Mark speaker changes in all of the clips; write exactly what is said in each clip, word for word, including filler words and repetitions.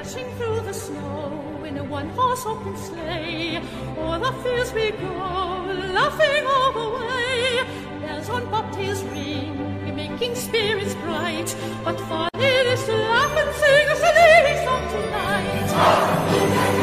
Speaker 1: Dashing through the snow in a one-horse open sleigh, o'er the fields we go, laughing all the way. Bells on bobtails ring, making spirits bright. What fun it is to laugh and sing a sleigh song tonight.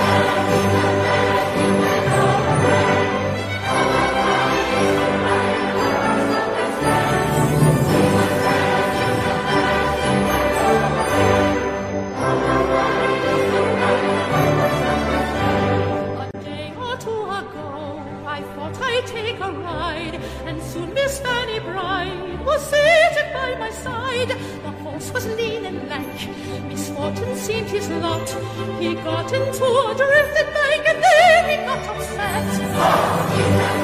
Speaker 1: Take a ride, and soon Miss Fanny Bride was seated by my side. The horse was lean and lank, misfortune seemed his lot. He got into a drifted bank, and then he got upset.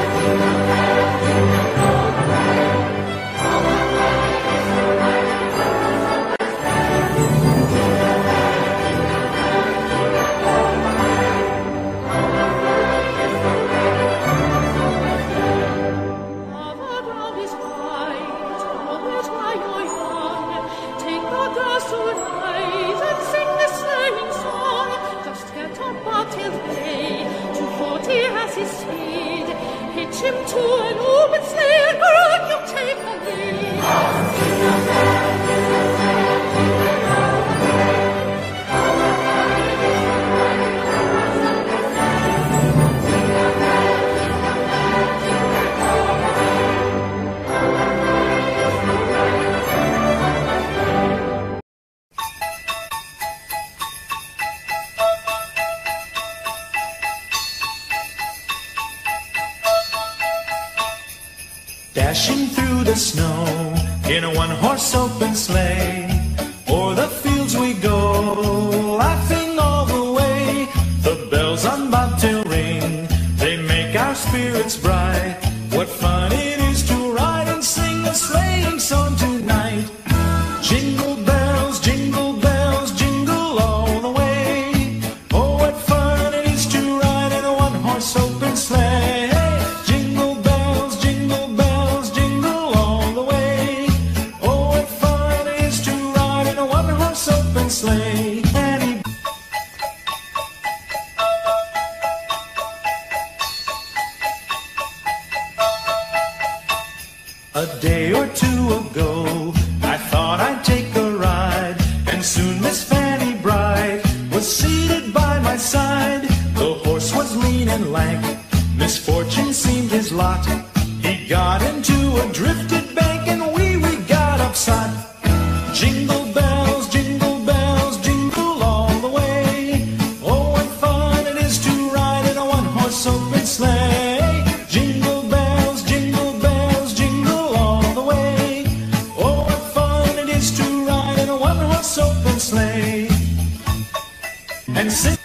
Speaker 1: Hitch him to an open sleigh, and run, you take the lead.
Speaker 2: Dashing through the snow in a one-horse open sleigh, o'er the fields we go, laughing all the way. The bells on bobtail ring, they make our spirits bright. What fun it is to ride and sing a sleighing song tonight. Jingle bells, jingle bells, jingle all the way. Oh, what fun it is to ride in a one-horse open sleigh. Sleigh. Annie. A day or two ago, I thought I'd take a ride, and soon Miss Fanny Bride was seated by my side. The horse was lean and lank, misfortune seemed his lot. He got into a drifted bank, and we, we got upset. Jingle bells, jingle open sleigh. Jingle bells, jingle bells, jingle all the way. Oh, what fun it is to ride in a one-horse open sleigh and sing.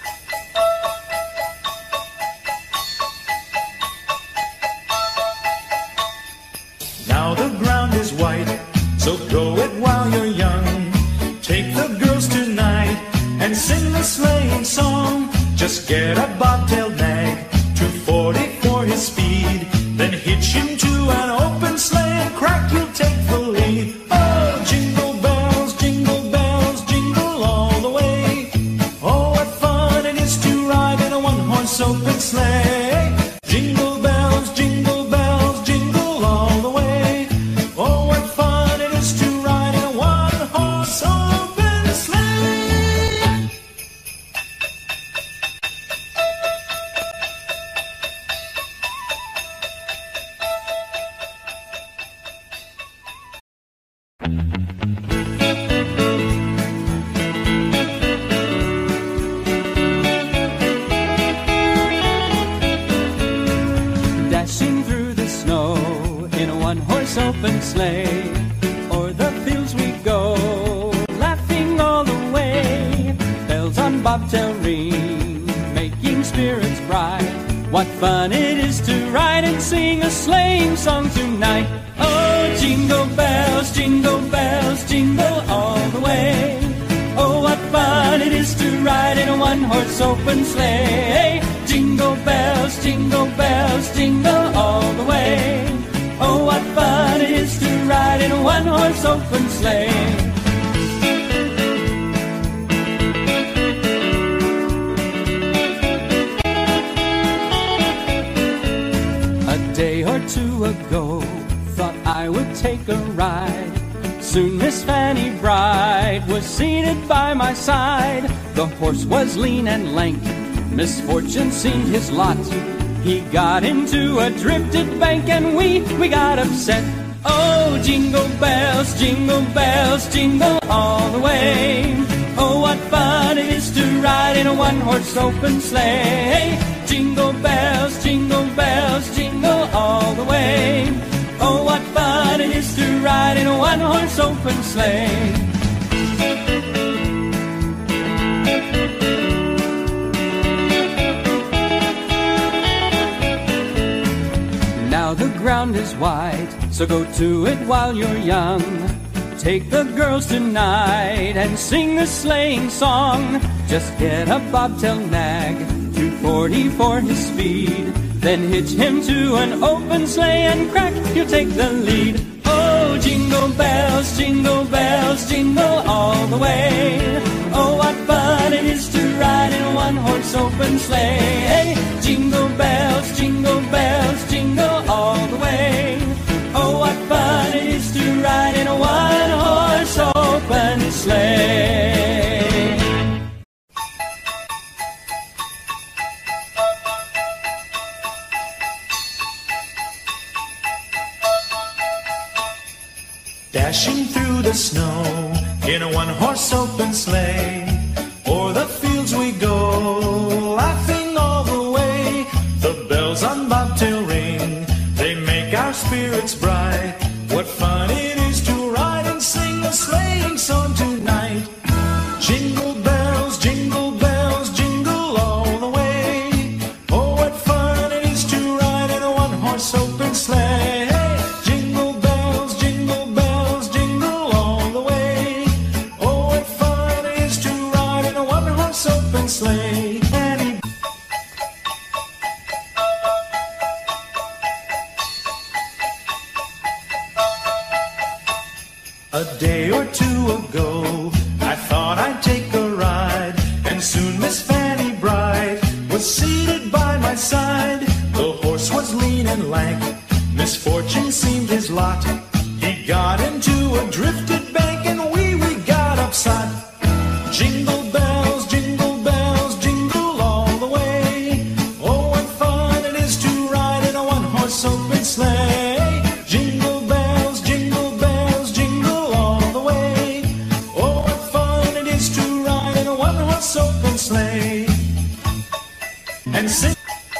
Speaker 2: Now the ground is white, so go it while you're young. Take the girls tonight and sing the sleighing song. Just get a bobtail nag, two forty for his speed, then hitch him to an open sleigh, and crack, you'll take the lead. Oh, jingle bells, jingle bells, jingle all the way. Oh, what fun it is to ride in a one-horse open sleigh. Jingle bells, jingle bells, jingle all the way. Oh, what fun it is to ride in a one-horse open sleigh.
Speaker 3: Dashing through the snow in a one-horse open sleigh, o'er the fields we go, laughing all the way. Bells on bobtail ring, making spirits bright. What fun it is to ride and sing a sleighing song tonight. Oh, jingle bells, jingle bells, jingle all the way. Oh, what fun it is to ride in a one-horse open sleigh. Jingle bells, jingle bells, jingle all the way. Oh, what fun it is to ride in a one-horse open sleigh. ago, thought I would take a ride. Soon Miss Fanny Bright was seated by my side. The horse was lean and lank, misfortune seemed his lot. He got into a drifted bank and we, we got upset. Oh, jingle bells, jingle bells, jingle all the way. Oh, what fun it is to ride in a one-horse open sleigh. Jingle bells, jingle bells, jingle all the way. Oh, what fun it is to ride in a one-horse open sleigh. Now the ground is wide, so go to it while you're young. Take the girls tonight and sing the sleighing song. Just get a bobtail nag, two forty for his speed. Then hitch him to an open sleigh and crack, you'll take the lead. Oh, jingle bells, jingle bells, jingle all the way. Oh, what fun it is to ride in a one-horse open sleigh. Hey, jingle bells, jingle bells, jingle all the way. Oh, what fun it is to ride in a one-horse open sleigh.
Speaker 2: Dashing through the snow in a one-horse open sleigh. O'er the fields we go, laughing all the way. The bells on bobtail ring, they make our spirits bright. What fun it is to ride and sing a sleighing song tonight. Jingle bells, jingle bells, jingle all the way. Oh, what fun it is to ride in a one-horse open sleigh. Jingle bells, jingle bells, jingle all the way. Oh, what fun it is to ride in a one-horse open sleigh. Any A day or two ago, I thought I'd take a ride, and soon Miss Fanny Bright was seated by my side. The horse was lean and lank, misfortune seemed his lot. He got into a drifted bank and we, we got upset. Jingle bells, jingle bells, jingle all the way. Oh, what fun it is to ride in a one-horse open sleigh. Jingle bells, jingle bells, jingle all the way. Oh, what fun it is to ride in a one-horse open sleigh. And sing.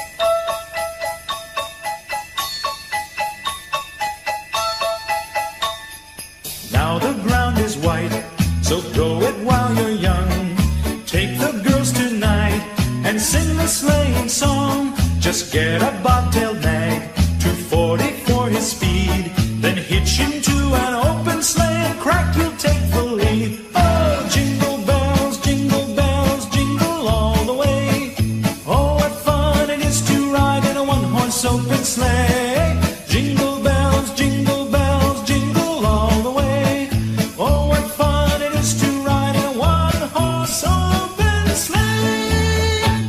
Speaker 2: Now the ground is white, so go it while you're young. Take the girls tonight and sing the sleighing song. Just get a bobtail nag, two forty for his speed. Then hitch him to an open sleigh and crack, you'll take the lead. Oh, jingle bells, jingle bells, jingle all the way. Oh, what fun it is to ride in a one-horse open sleigh. Jingle bells, jingle bells, jingle all the way. Oh, what fun it is to ride in a one-horse open sleigh.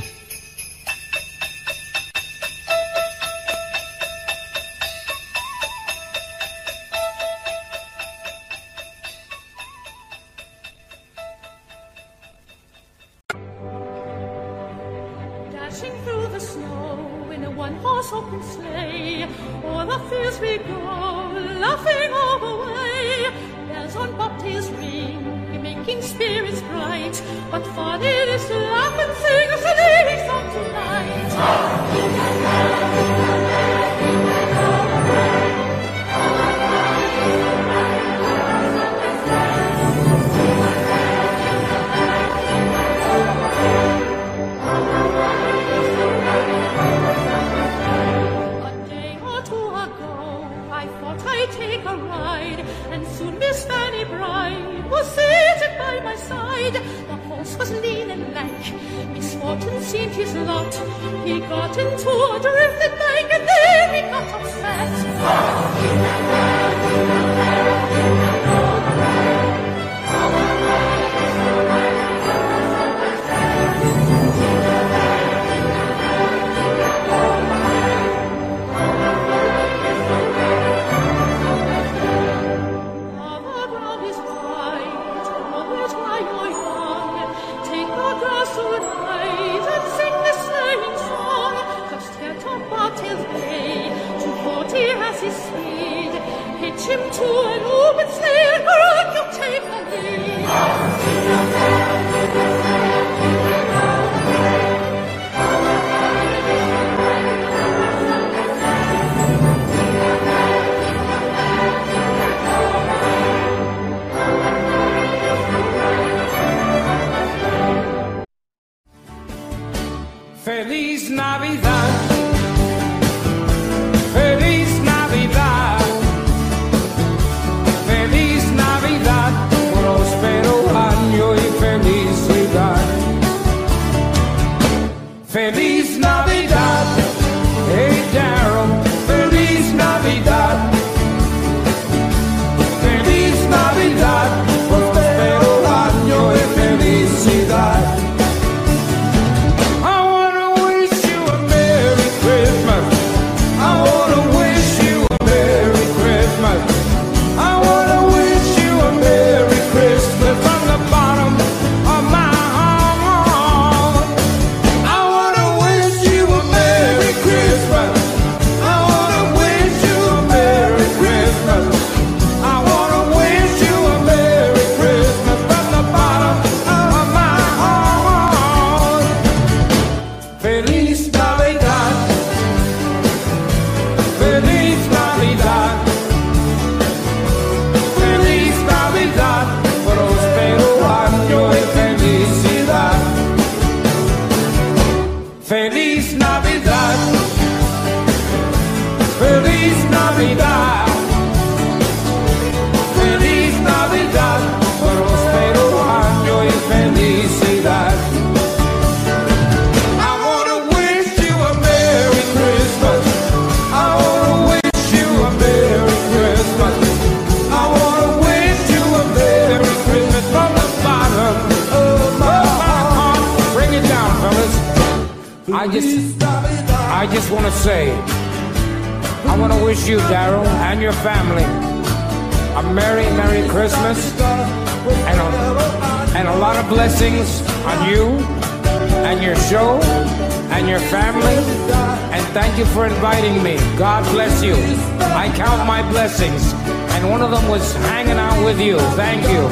Speaker 1: Dashing through the snow in a one-horse open sleigh, o'er the fields we go, laughing all the way. Bells on bobtails ring, making spirits bright. What fun it is to laugh and sing a sleighing song tonight. A day or two ago, I thought I'd take a ride, and soon Miss Fanny Bright was seated by my side. The horse was lean and lank, misfortune seemed his lot. He got into a drifted bank, and then he got upset.
Speaker 4: I just, I just want to say, I want to wish you, Daryl, and your family a Merry, Merry Christmas and a, and a lot of blessings on you and your show and your family. And thank you for inviting me. God bless you. I count my blessings, and one of them was hanging out with you. Thank you.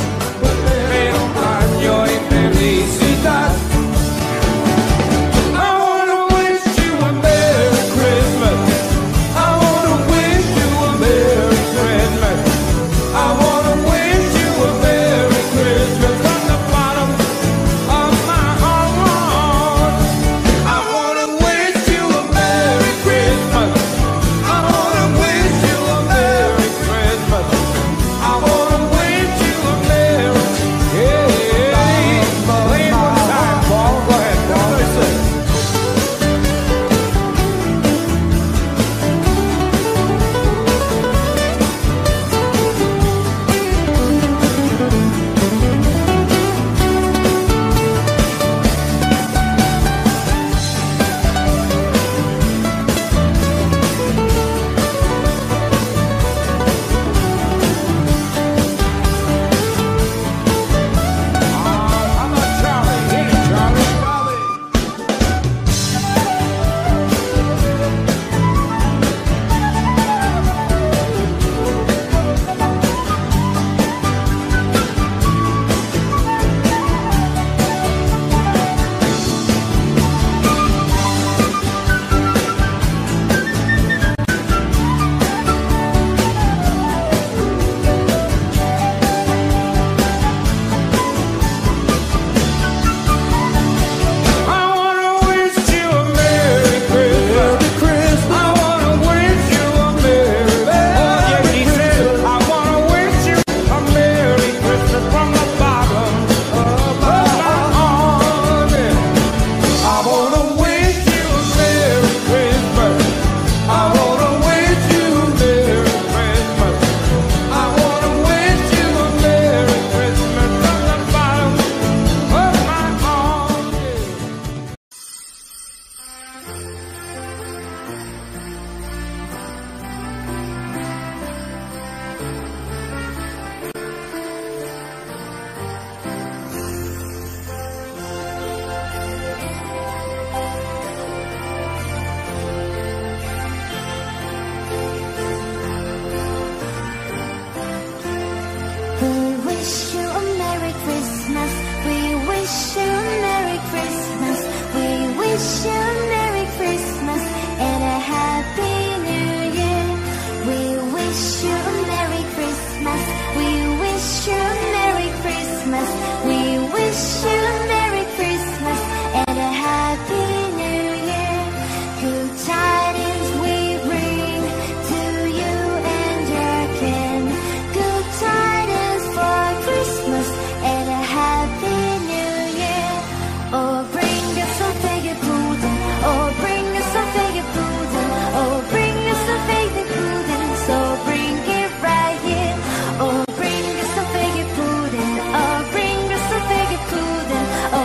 Speaker 5: Oh,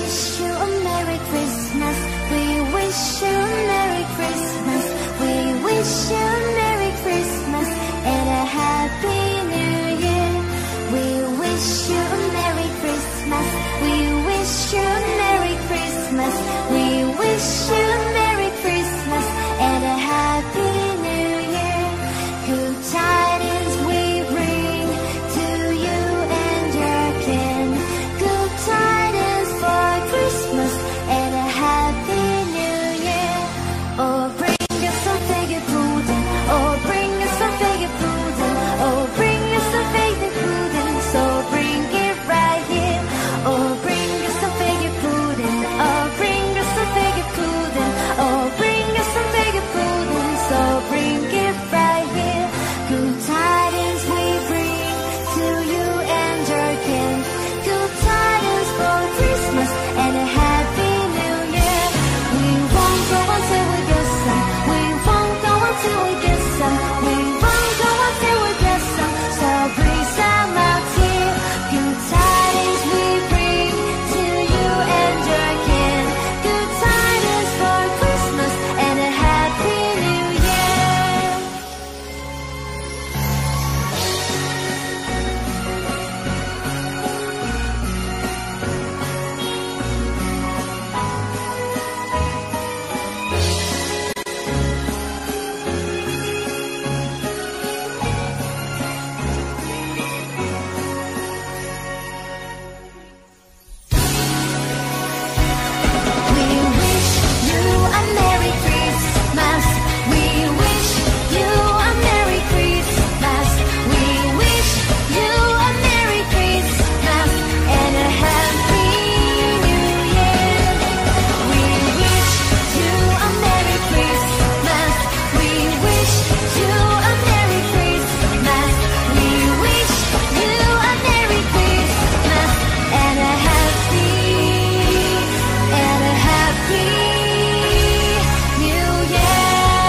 Speaker 5: wish you a Merry Christmas. We wish you a Merry Christmas. We wish you a Merry Christmas and a Happy New Year. We wish you a Merry Christmas. We wish you a Merry Christmas. We wish you a Merry Christmas and a Happy New Year. Good tidings we bring to you and your kin. Good tidings for Christmas and a Happy New Year. Oh, bring us some figure pudding. Oh, bring us some figure pudding. Oh, bring us some figure pudding. So bring it right here. Oh, bring us some figure pudding. Oh, bring us some figure pudding. Oh, bring us some figure pudding. So bring it right here. Good tidings we bring to you and your kin. Good tidings for Christmas and a Happy New Year. We won't go until we get some. We won't go until we get some. We won't go until we get some. So bring some out here. Good tidings we bring to you and your kin. Good tidings for Christmas and a Happy New Year. We wish you a Merry Christmas. We wish you a Merry Christmas. We wish you a Merry Christmas and a Happy New Year. We wish you a Merry Christmas. We wish you a Merry Christmas. We wish you a Merry Christmas and a Happy and a Happy New Year.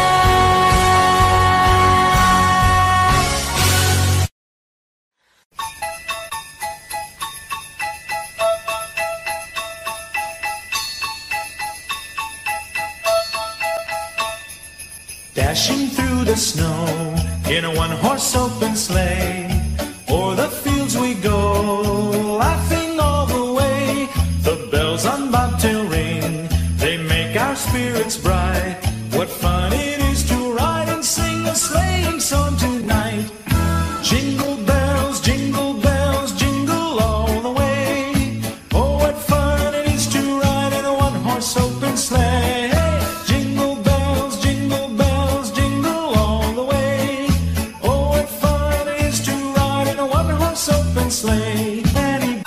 Speaker 2: Dashing through the snow in a one-horse open sleigh. O'er the fields we go, laughing all the way. The bells on bobtail ring, they make our spirits bright. What fun it is to ride and sing a sleighing song tonight. Jingle bells, jingle bells, jingle all the way. Oh, what fun it is to ride in a one-horse open sleigh. Jingle bells, jingle bells, jingle all the way. Oh, what fun it is to ride in a one-horse open sleigh. Annie-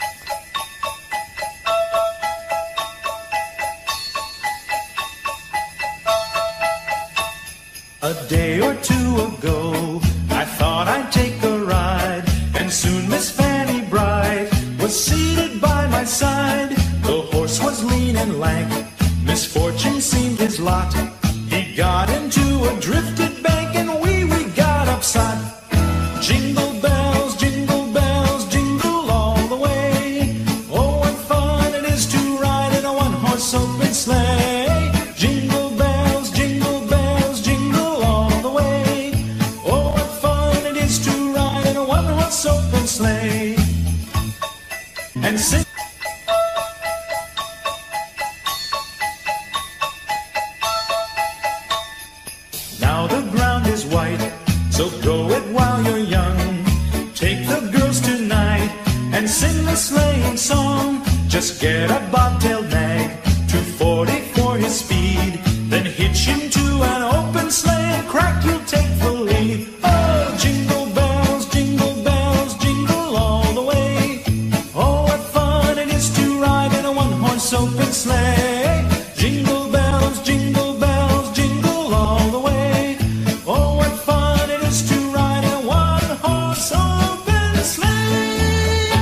Speaker 2: A day or two ago, I thought I'd take a ride, and soon Miss Fanny Bright was seated by my side. The horse was lean and lank, misfortune seemed his lot. He got into a drifted bank, and we, we got upset. Jingle bells, jingle bells, jingle all the way. Oh, what fun it is to ride in a one-horse open sleigh. Jingle bells, jingle bells, jingle all the way. Oh, what fun it is to ride in a one-horse open sleigh. And sing. Now the ground is white, so go it while you're young. Take the girls tonight and sing the sleighing song. Just get a bobtailed nag, two forty for his speed. Then hitch him to an open sleigh and crack, you'll take the lead. Oh, jingle bells, jingle bells, jingle all the way. Oh, what fun it is to ride in a one-horse open sleigh. Jingle bells, jingle bells, jingle all the way. Oh, what fun it is to ride in a one-horse open sleigh.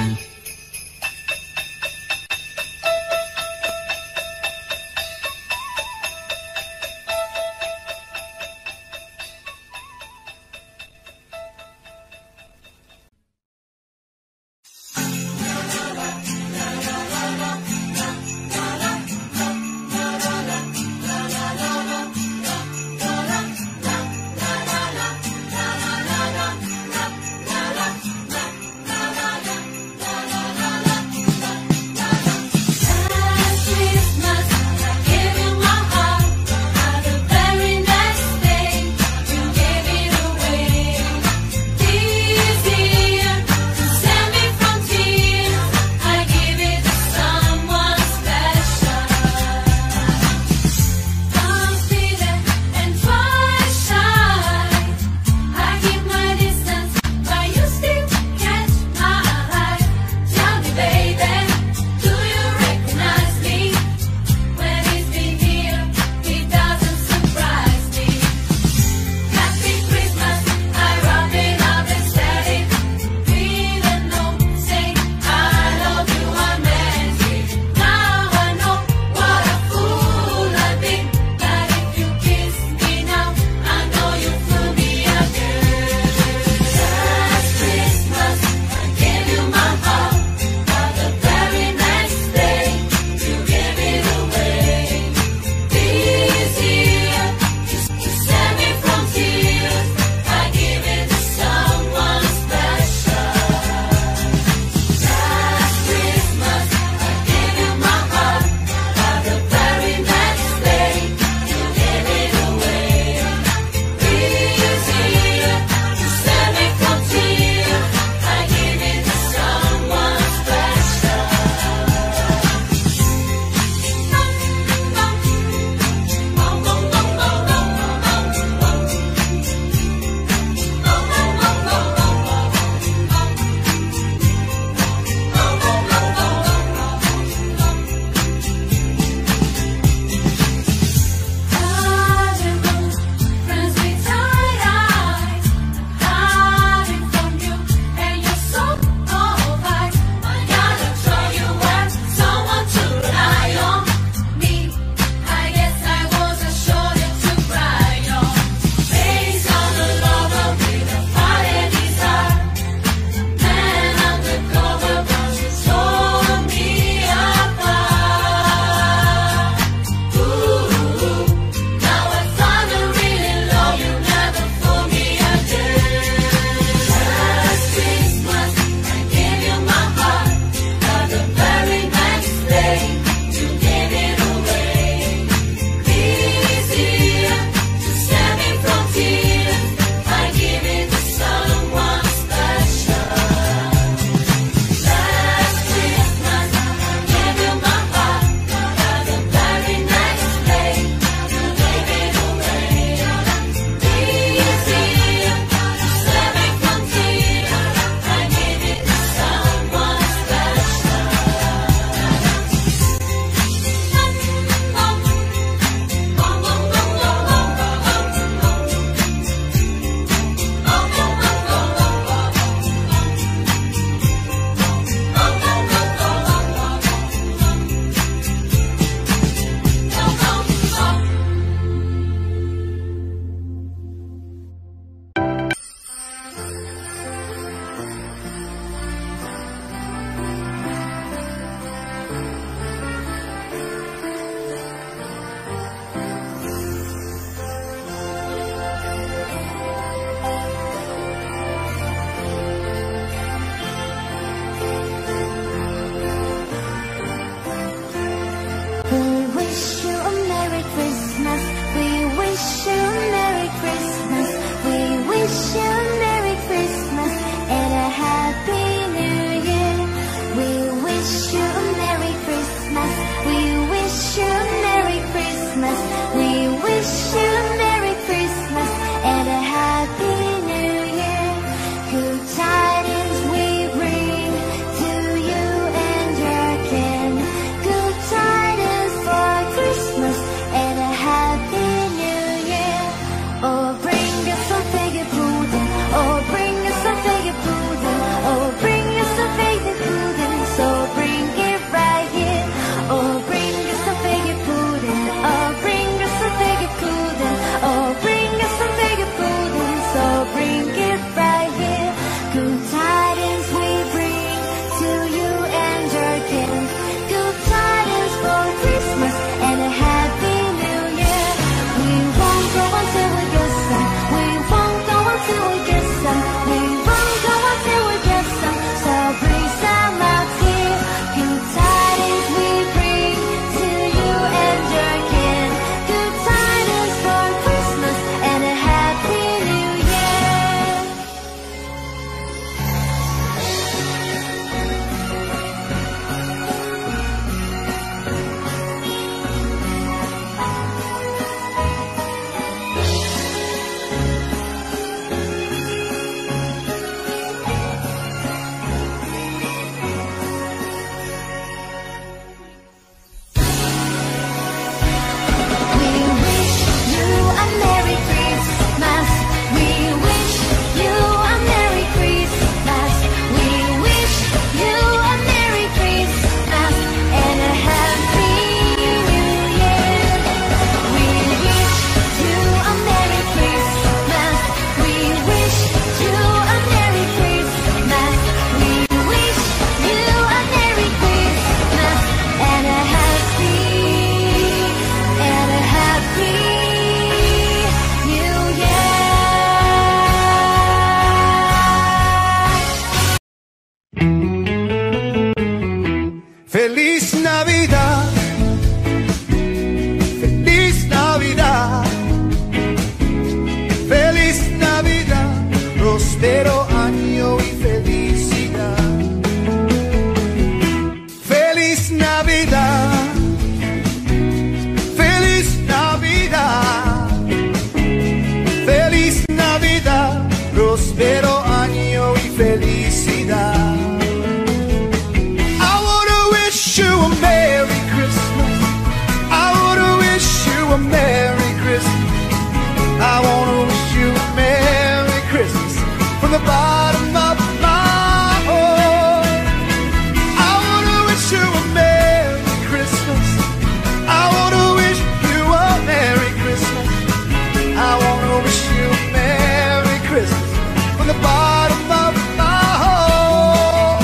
Speaker 6: a Merry Christmas. I wanna wish you a Merry Christmas. I wanna wish you a Merry Christmas from the bottom of my heart. I wanna wish you a Merry Christmas. I wanna wish you a Merry Christmas. I wanna wish you a Merry Christmas from the bottom of my heart.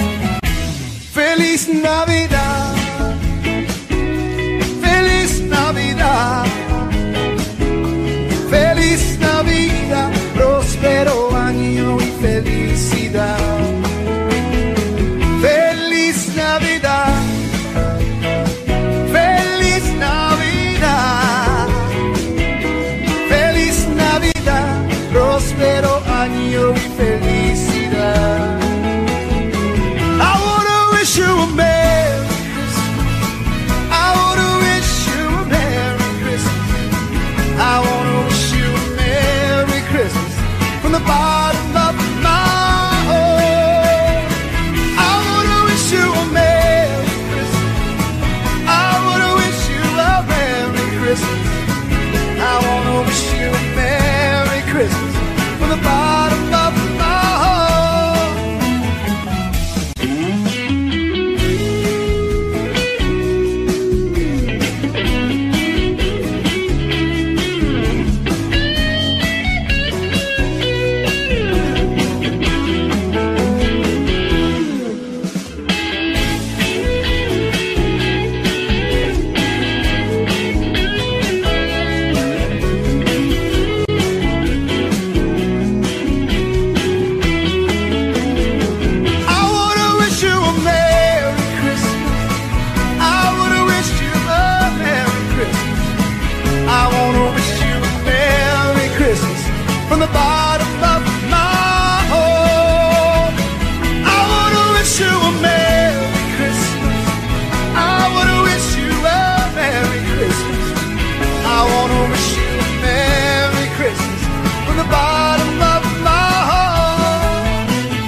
Speaker 6: Feliz Navidad, Feliz Navidad, Feliz Navidad, próspero año y felicidad. Feliz Navidad, Feliz Navidad, Feliz Navidad, próspero año y felicidad. I wanna wish you a Merry Christmas. I wanna wish you a Merry Christmas. I wanna wish you a Merry Christmas from the bottom of my heart. I wanna wish you a Merry Christmas. I wanna wish you a Merry Christmas. I wanna wish you a Merry Christmas from the bottom of my heart. I wanna wish you a Merry Christmas. I wanna wish you a Merry Christmas. I wanna wish you a Merry Christmas from the bottom of my heart. I wanna wish you a Merry Christmas. I wanna wish you a Merry Christmas. I wanna wish you a Merry Christmas from the bottom of my heart.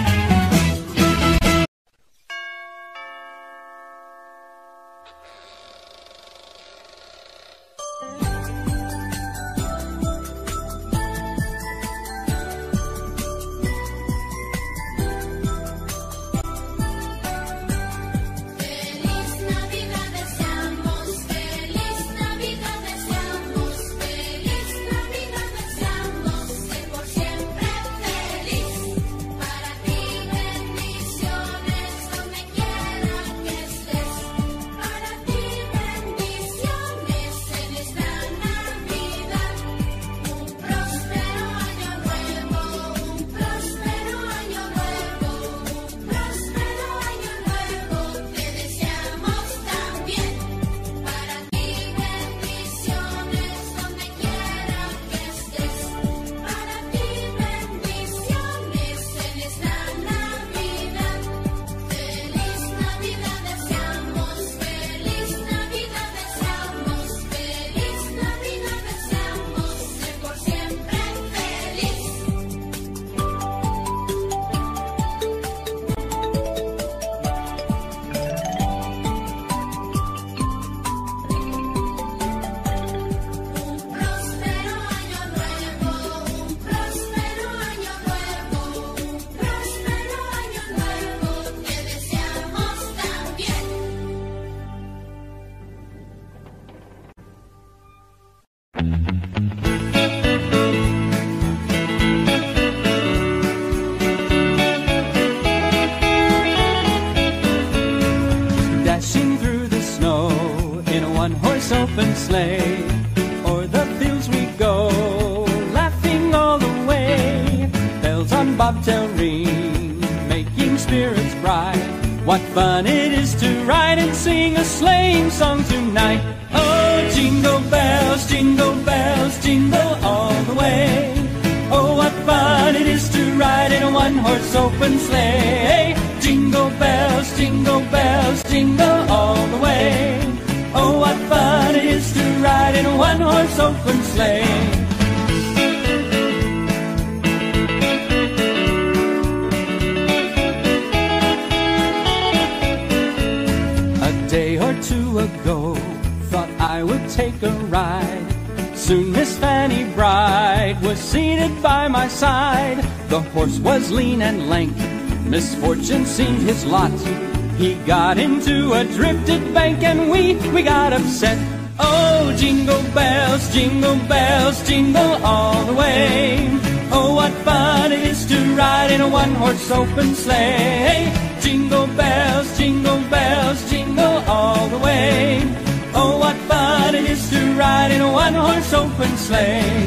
Speaker 5: Feliz Navidad deseamos, feliz Navidad deseamos, feliz Navidad deseamos, sé por siempre feliz. Para ti bendiciones donde quiera que estés. Para ti bendiciones en esta Navidad. Un próspero año nuevo, un próspero año nuevo, un próspero año nuevo te deseamos también. Para ti bendiciones donde quiera que estés. Para ti bendiciones en esta Navidad. Feliz Navidad deseamos, feliz Navidad deseamos, feliz Navidad deseamos, sé por siempre feliz. Un próspero año nuevo, un próspero año nuevo, un próspero año nuevo te deseamos también.
Speaker 3: Dashing through the snow in a one-horse open sleigh. O'er the fields we go, laughing all the way. Bells on bobtail ring, making spirits bright. What fun it is to ride and sing a sleighing song tonight. Oh, jingle bells, jingle bells, jingle all the way. Oh, what fun it is to ride in a one-horse open sleigh. Jingle bells, jingle bells, jingle all the way. Oh, what fun it is to ride in a one-horse open sleigh. day or two ago, thought I would take a ride. Soon Miss Fanny Bright was seated by my side. The horse was lean and lank, misfortune seemed his lot. He got into a drifted bank and we, we got upset. Oh, jingle bells, jingle bells, jingle all the way. Oh, what fun it is to ride in a one-horse open sleigh. Jingle bells, jingle bells, jingle all the way. Oh, what fun it is to ride in a one-horse open sleigh.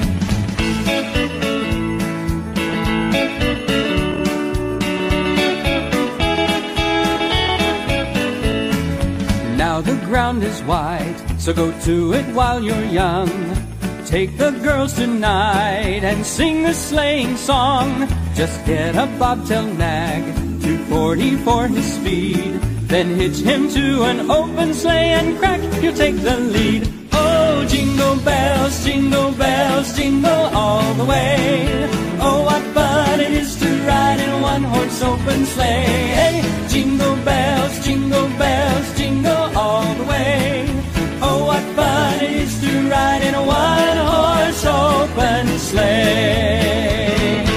Speaker 3: Now the ground is wide, so go to it while you're young. Take the girls tonight and sing a sleighing song. Just get a bobtail nag, two forty for his speed. Then hitch him to an open sleigh and crack, you'll take the lead. Oh, jingle bells, jingle bells, jingle all the way. Oh, what fun it is to ride in a one-horse open sleigh. Jingle bells, jingle bells, jingle all the way. Oh, what fun it is to ride in a one-horse open sleigh.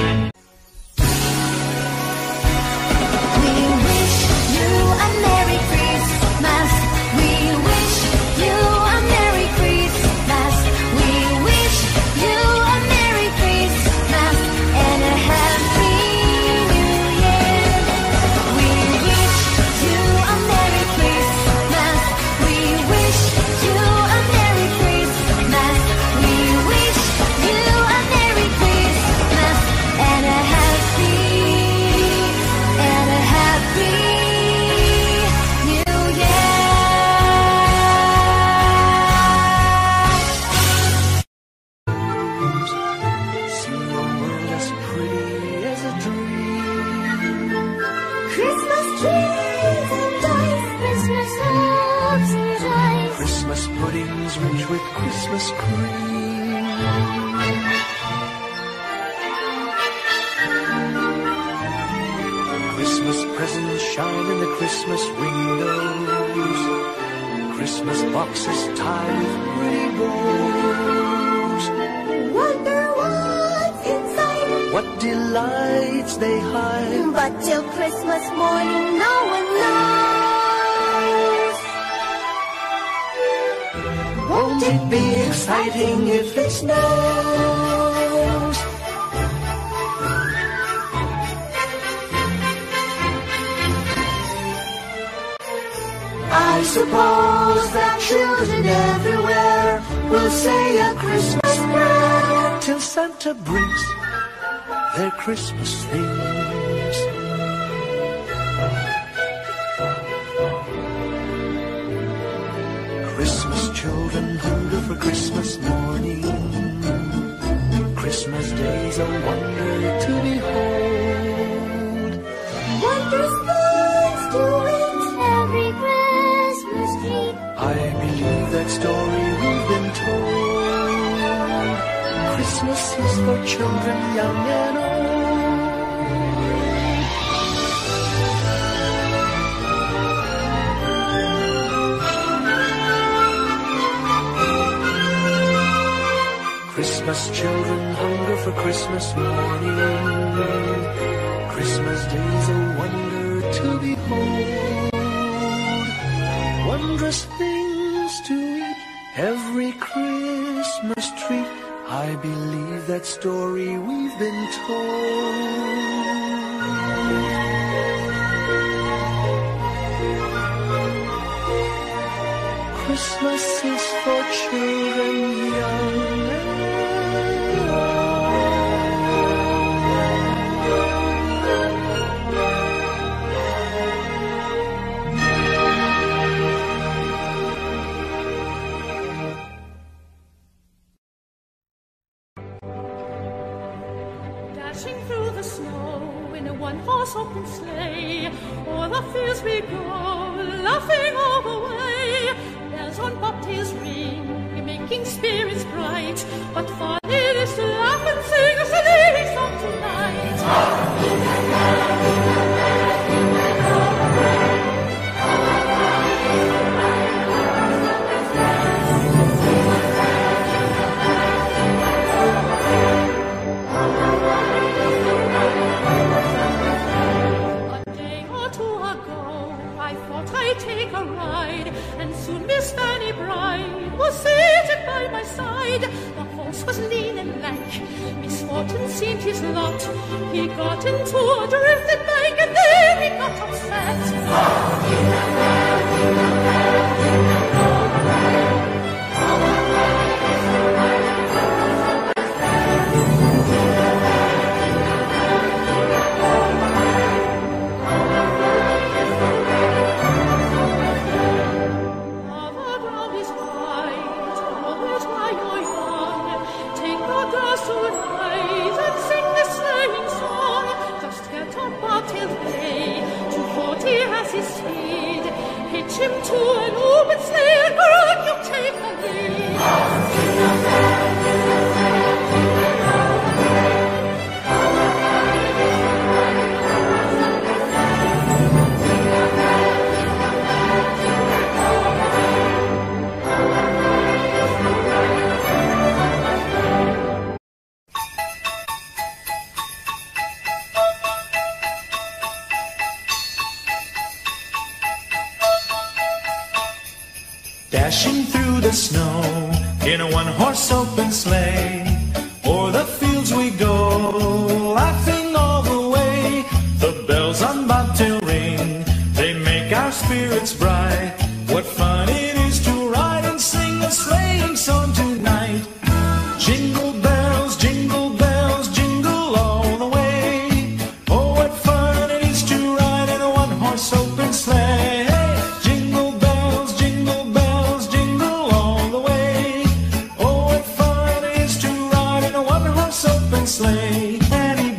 Speaker 5: We wish you a Merry Christmas. We wish you a Merry Christmas. We wish you a Merry Christmas and a Happy New Year. We wish you a Merry Christmas. We wish you a Merry Christmas. We wish you a Merry Christmas and a Happy and a Happy New Year.
Speaker 6: See a world as pretty as a dream.
Speaker 5: Christmas trees and dice, Christmas hopes and joys.
Speaker 6: Christmas puddings rich with Christmas cream. Christmas presents shine in the Christmas windows. Christmas boxes tied with pretty bows.
Speaker 5: Wonder what's inside,
Speaker 6: What delights they hide.
Speaker 5: but till Christmas morning no one knows.
Speaker 6: Won't it be exciting if it snows? I suppose that children everywhere will say a Christmas prayer till Santa brings their Christmas things. Christmas children hunger for Christmas morning. Christmas day's a wonder to behold.
Speaker 5: Wondrous things to it, every Christmas tree.
Speaker 6: I believe that story we've been told. Christmas is for children young and old. Christmas children hunger for Christmas morning. Christmas day's a wonder to behold. Wondrous things to it, every Christmas treat. I believe that story we've been told. Christmas is for children young and
Speaker 1: Dashing through the snow in a one-horse open sleigh, o'er the fields we go, laughing all the way. Bells on bobtails ring, making spirits bright. What fun it is to laugh and sing a sleighing song tonight! Miss Fanny Bride was seated by my side. The horse was lean and lank, misfortune seemed his lot. He got into a drifted bank and then he got upset. Hitch him to an open sleigh and girl, you take the lead.
Speaker 2: Dashing through the snow in a one-horse open sleigh, o'er the fields we go, laughing all the way. The bells on bobtail ring, they make our spirits bright. What fun it is to ride and sing a sleighing song tonight. Jingle bells, jingle bells, jingle all the way. Oh, what fun it is to ride in a one-horse open sleigh. Sleigh. Annie.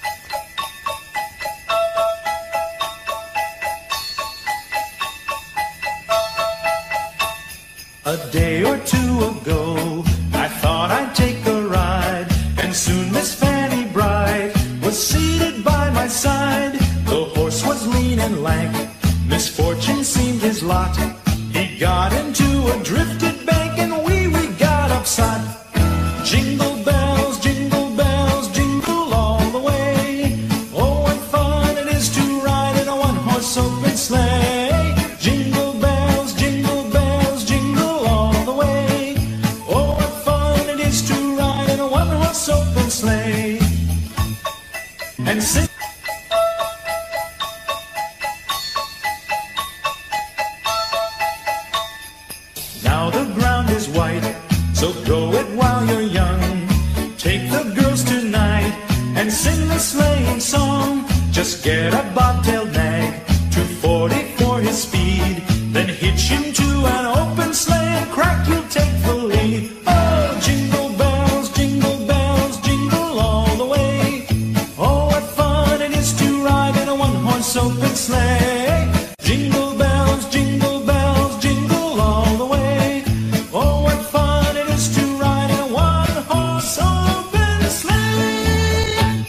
Speaker 2: A day or two ago, I thought I'd take a ride, and soon Miss Fanny Bride was seated by my side. The horse was lean and lank, misfortune seemed his lot. He got into a drifted bank, and we, we got upset. Jingle bells, jingle bells, jingle all the way. Oh, what fun it is to ride in a one-horse open sleigh. Jingle bells, jingle bells, jingle all the way. Oh, what fun it is to ride in a one-horse open sleigh. And sing. Now the ground is white, so go it while you're young. Take the girls tonight and sing the sleighing song. Just get a bobtailed nag, two forty for his speed. Then hitch him to an open sleigh and crack, you'll take the lead. Oh, jingle bells, jingle bells, jingle all the way. Oh, what fun it is to ride in a one-horse open sleigh. Jingle bells, jingle bells, jingle all the way. Oh, what fun it is to ride in a one-horse open sleigh.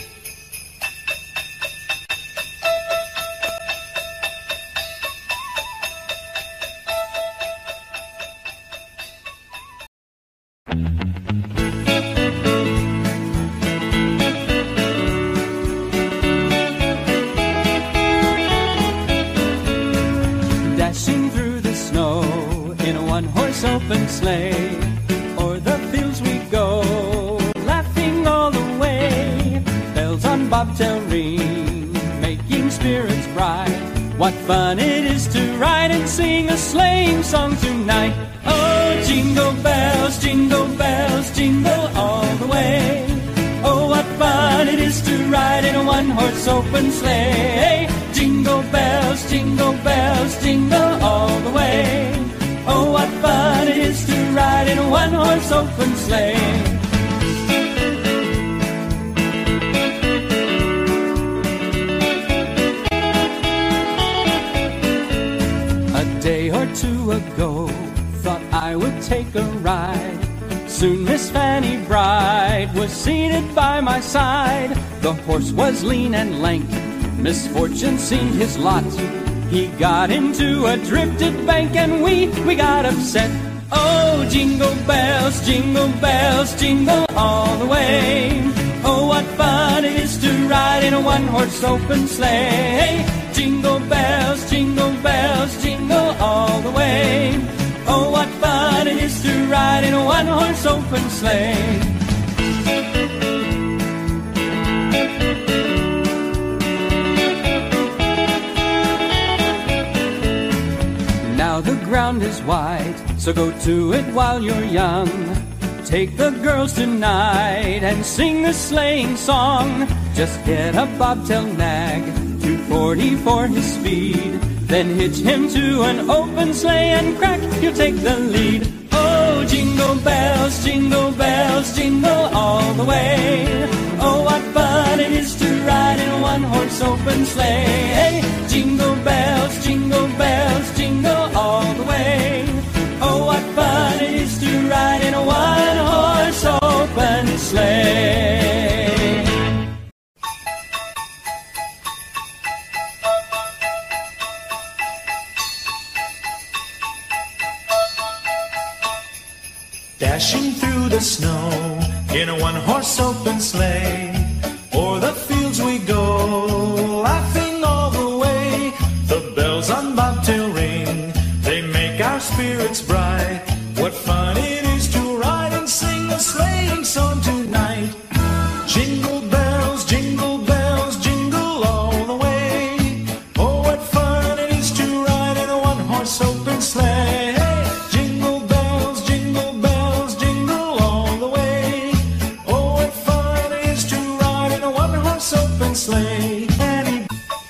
Speaker 3: Dashing through the snow in a one-horse open sleigh, o'er the fields we go, laughing all the way. Bells on bobtail ring, making spirits bright. What fun it is to ride and sing a sleighing song tonight. Oh, jingle bells, jingle bells, jingle all the way. Oh, what fun it is to ride in a one-horse open sleigh. Jingle bells, jingle bells, jingle all the way. Oh, what fun it is to ride in a one-horse open sleigh. A day or two ago, thought I would take a ride. Soon Miss Fanny Bride was seated by my side. The horse was lean and lank, misfortune seemed his lot. He got into a drifted bank and we, we got upset. Oh, jingle bells, jingle bells, jingle all the way. Oh, what fun it is to ride in a one-horse open sleigh. Jingle bells, jingle bells, jingle all the way. one-horse open sleigh. Now the ground is white, so go to it while you're young. Take the girls tonight and sing the sleighing song. Just get a bobtail nag, two forty for his speed. Then hitch him to an open sleigh and crack, you'll take the lead. Oh, jingle bells, jingle bells, jingle all the way. Oh, what fun it is to ride in a one-horse open sleigh. Hey, jingle bells, jingle bells, jingle all the way. Oh, what fun it is to ride in a one-horse open sleigh.
Speaker 2: Dashing through the snow in a one-horse open sleigh. O'er the fields we go, laughing all the way. The bells on bobtail ring, they make our spirits bright. What fun it is to ride and sing a sleighing song tonight. Jingle bells, jingle bells, jingle all the way. Oh, what fun it is to ride in a one-horse open sleigh. Jingle bells, jingle bells, jingle all the way. Oh, what fun it is to ride in a one-horse open sleigh. Annie.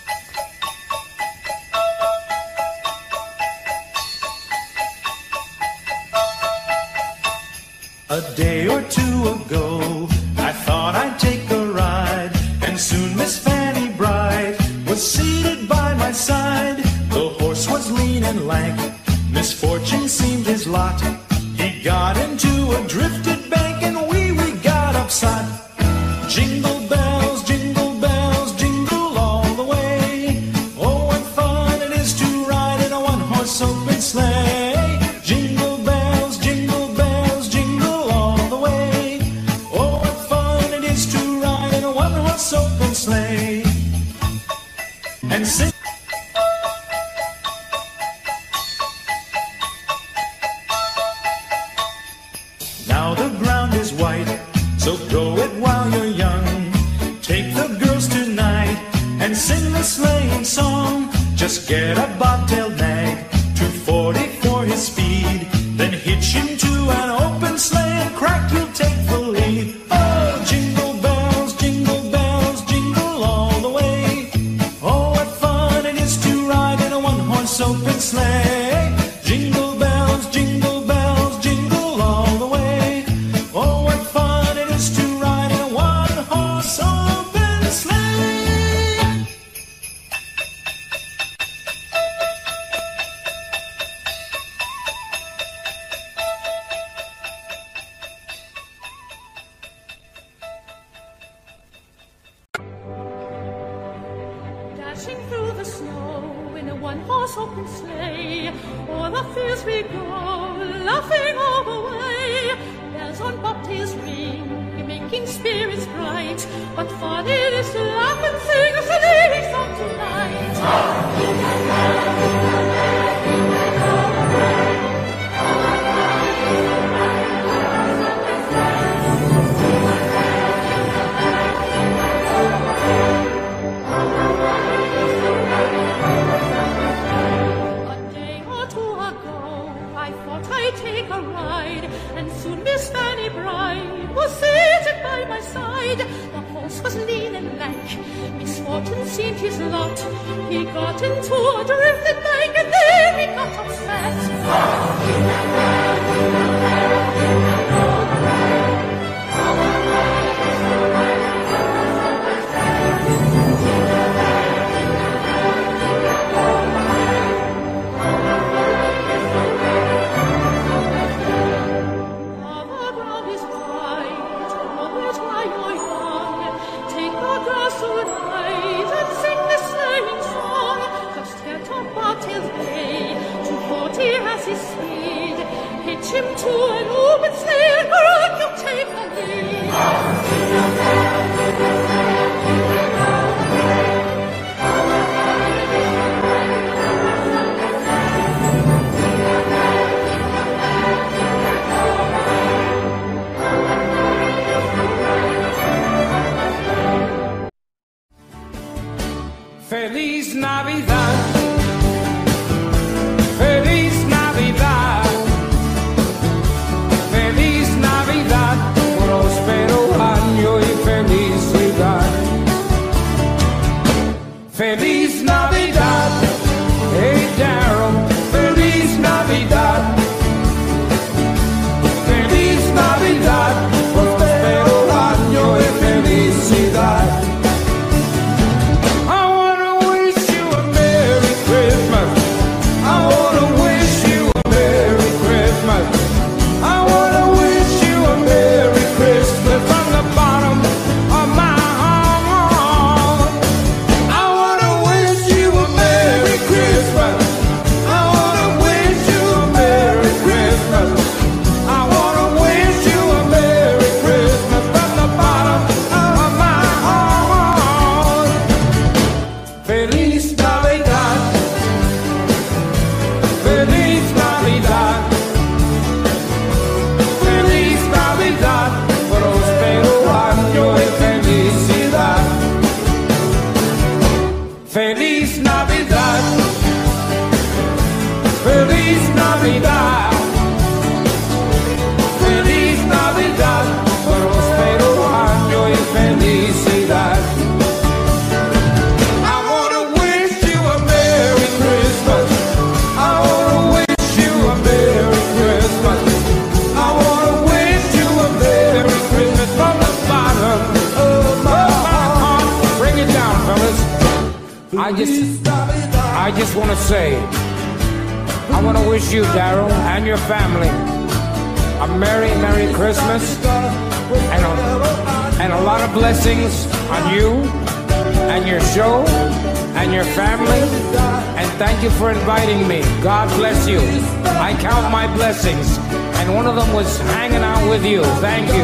Speaker 2: A day or two ago, I thought I'd take a ride, and soon Miss Fanny Bright was seated by my side. The horse was lean and lank, misfortune seemed his lot. He got into a drifted bank, and we, we got upset. Jingle bells, jingle bells, jingle all the way. Oh, what fun it is to ride in a one-horse open sleigh. Jingle bells, jingle bells, jingle all the way. Oh, what fun it is to ride in a one-horse open sleigh. And sing. Now the ground is white, so go it while you're young. Take the girls tonight and sing the sleighing song. Just get a bobtail nag, two forty for his speed. Then hitch him to an open sleigh and crack, you'll take the lead. Oh, jingle bells, jingle bells, jingle all the way. Oh, what fun it is to ride in a one-horse open sleigh. Jingle bells, jingle bells, jingle all the way. Oh, what fun it is to ride in a one-horse open sleigh.
Speaker 1: Dashing through the snow in a one-horse open sleigh, o'er the fields we go, laughing all the way. Bells on bobtails ring, making spirits bright. What fun it is to laugh and sing a sleighing song tonight. A day or two ago, I thought I'd take a ride, and soon Miss Fanny Bright was seated by my side. The horse was lean and lank, misfortune seemed his lot. He got into a drifted bank, and then he got upset. Now the ground is white, oh, it's why you're young. Take the girls tonight and sing the sleighing song. Just get on bobtail's bay, two forty has his speed. Hitch him to an open sleigh and run, you take the lead.
Speaker 4: I just, I just want to say, I want to wish you, Daryl, and your family a Merry, Merry Christmas and a, and a lot of blessings on you and your show and your family. And thank you for inviting me. God bless you. I count my blessings, and one of them was hanging out with you. Thank you.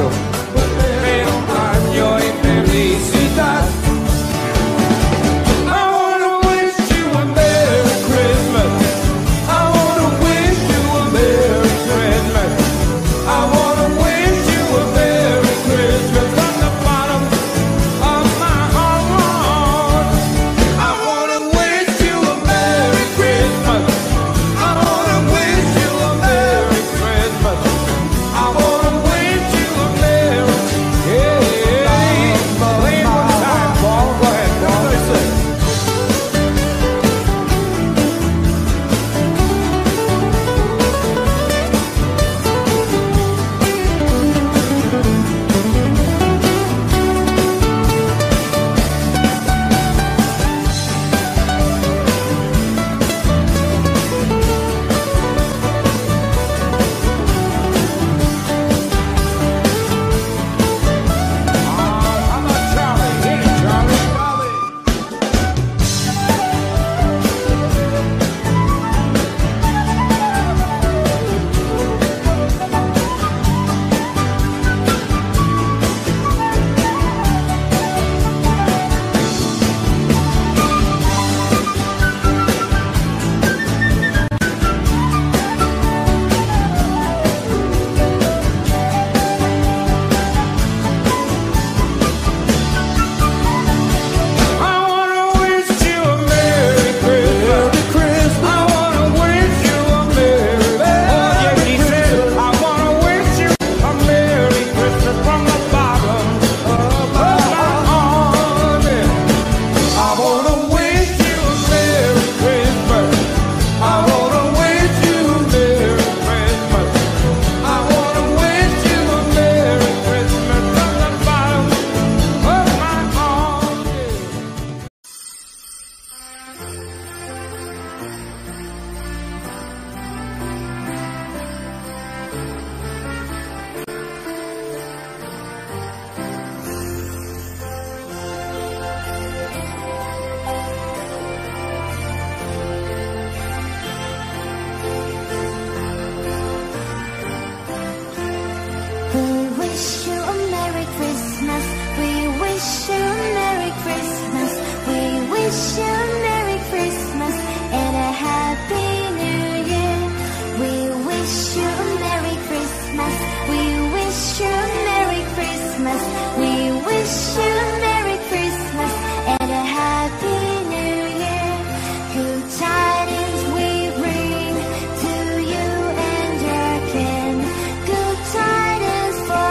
Speaker 5: For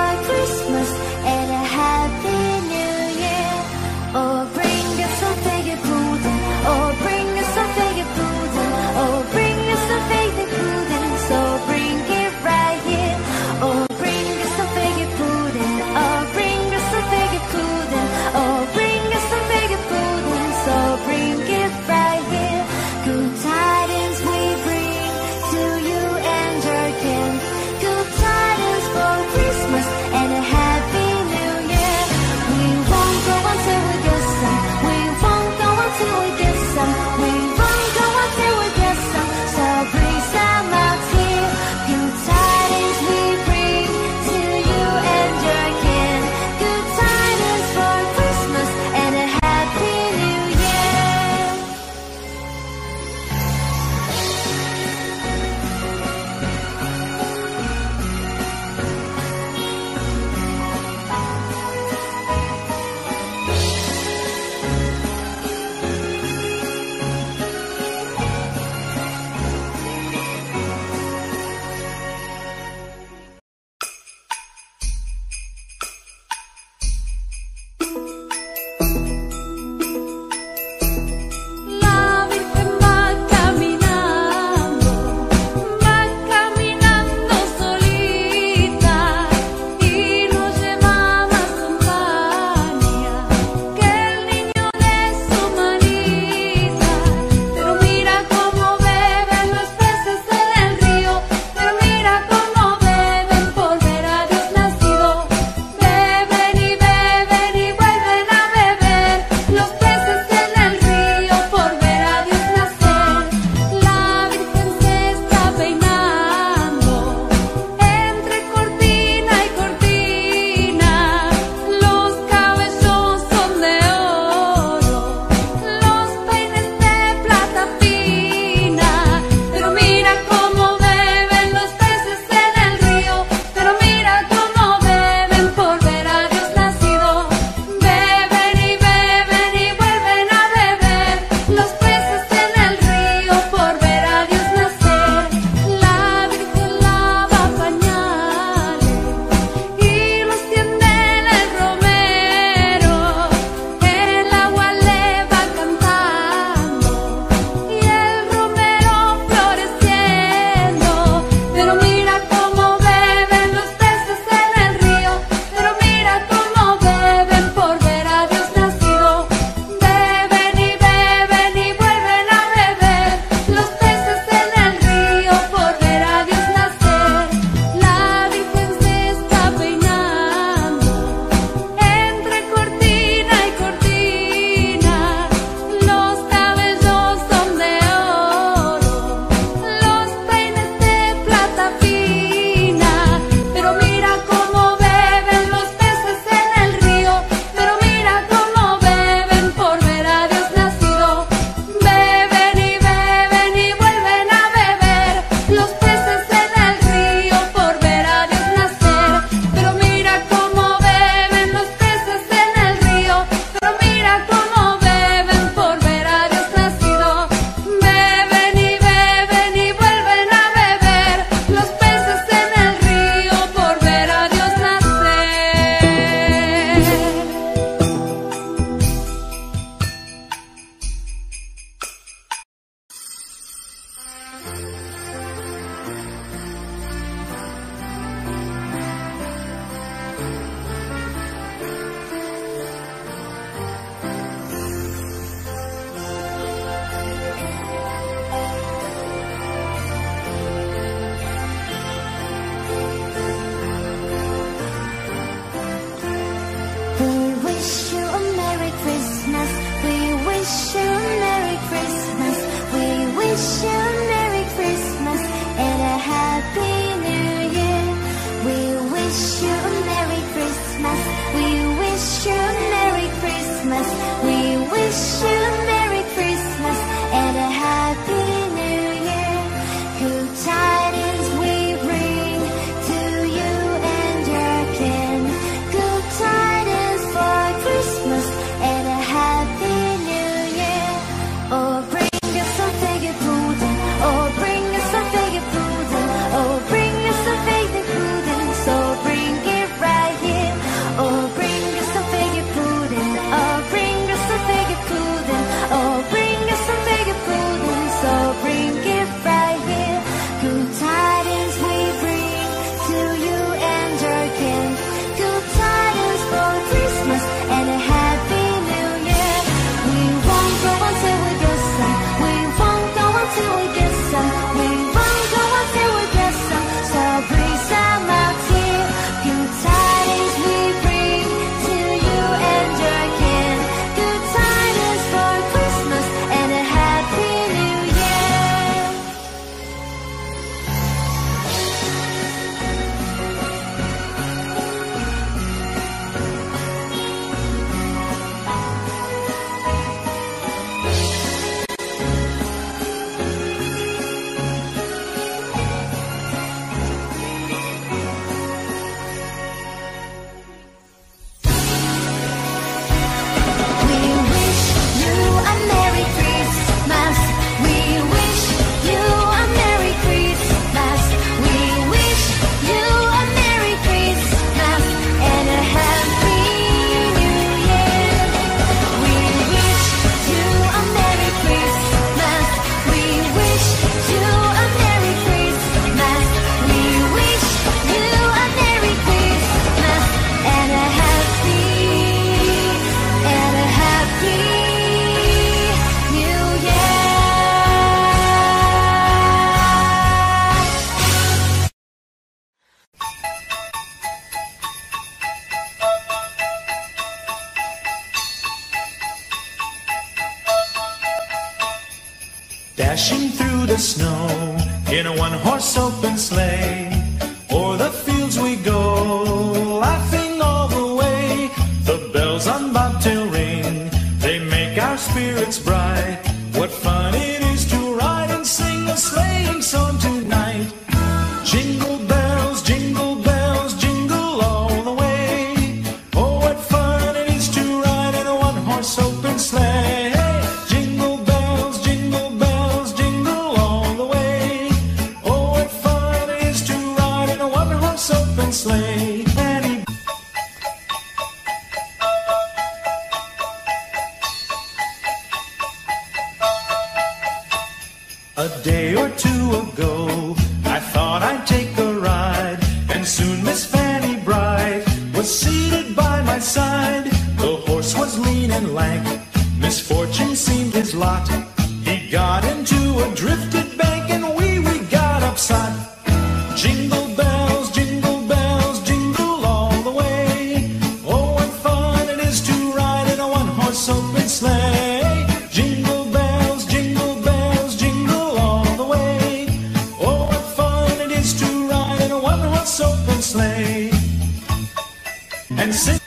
Speaker 2: dashing through the snow in a one-horse open sleigh. O'er the fields we go, laughing all the way. The bells on bobtail ring, they make our spirits bright. What fun it is to ride and sing a sleighing song tonight. Jingle bells, jingle bells, jingle all the way. Oh, what fun it is to ride in a one-horse open sleigh. Jingle bells, jingle bells, jingle all the way. Oh, what fun it is to ride in a one-horse open sleigh. Annie. A day or two ago, I thought I'd take a ride, and soon Miss Fanny Bright was seated by my side. The horse was lean and lank, misfortune seemed his lot. He got into a drifted bank, and we, we got upset. Jingle bells, jingle bells, jingle all the way. Oh, what fun it is to ride in a one-horse open sleigh. Jingle bells, jingle bells, jingle all the way. Oh, what fun it is to ride in a one-horse open sleigh. And sing.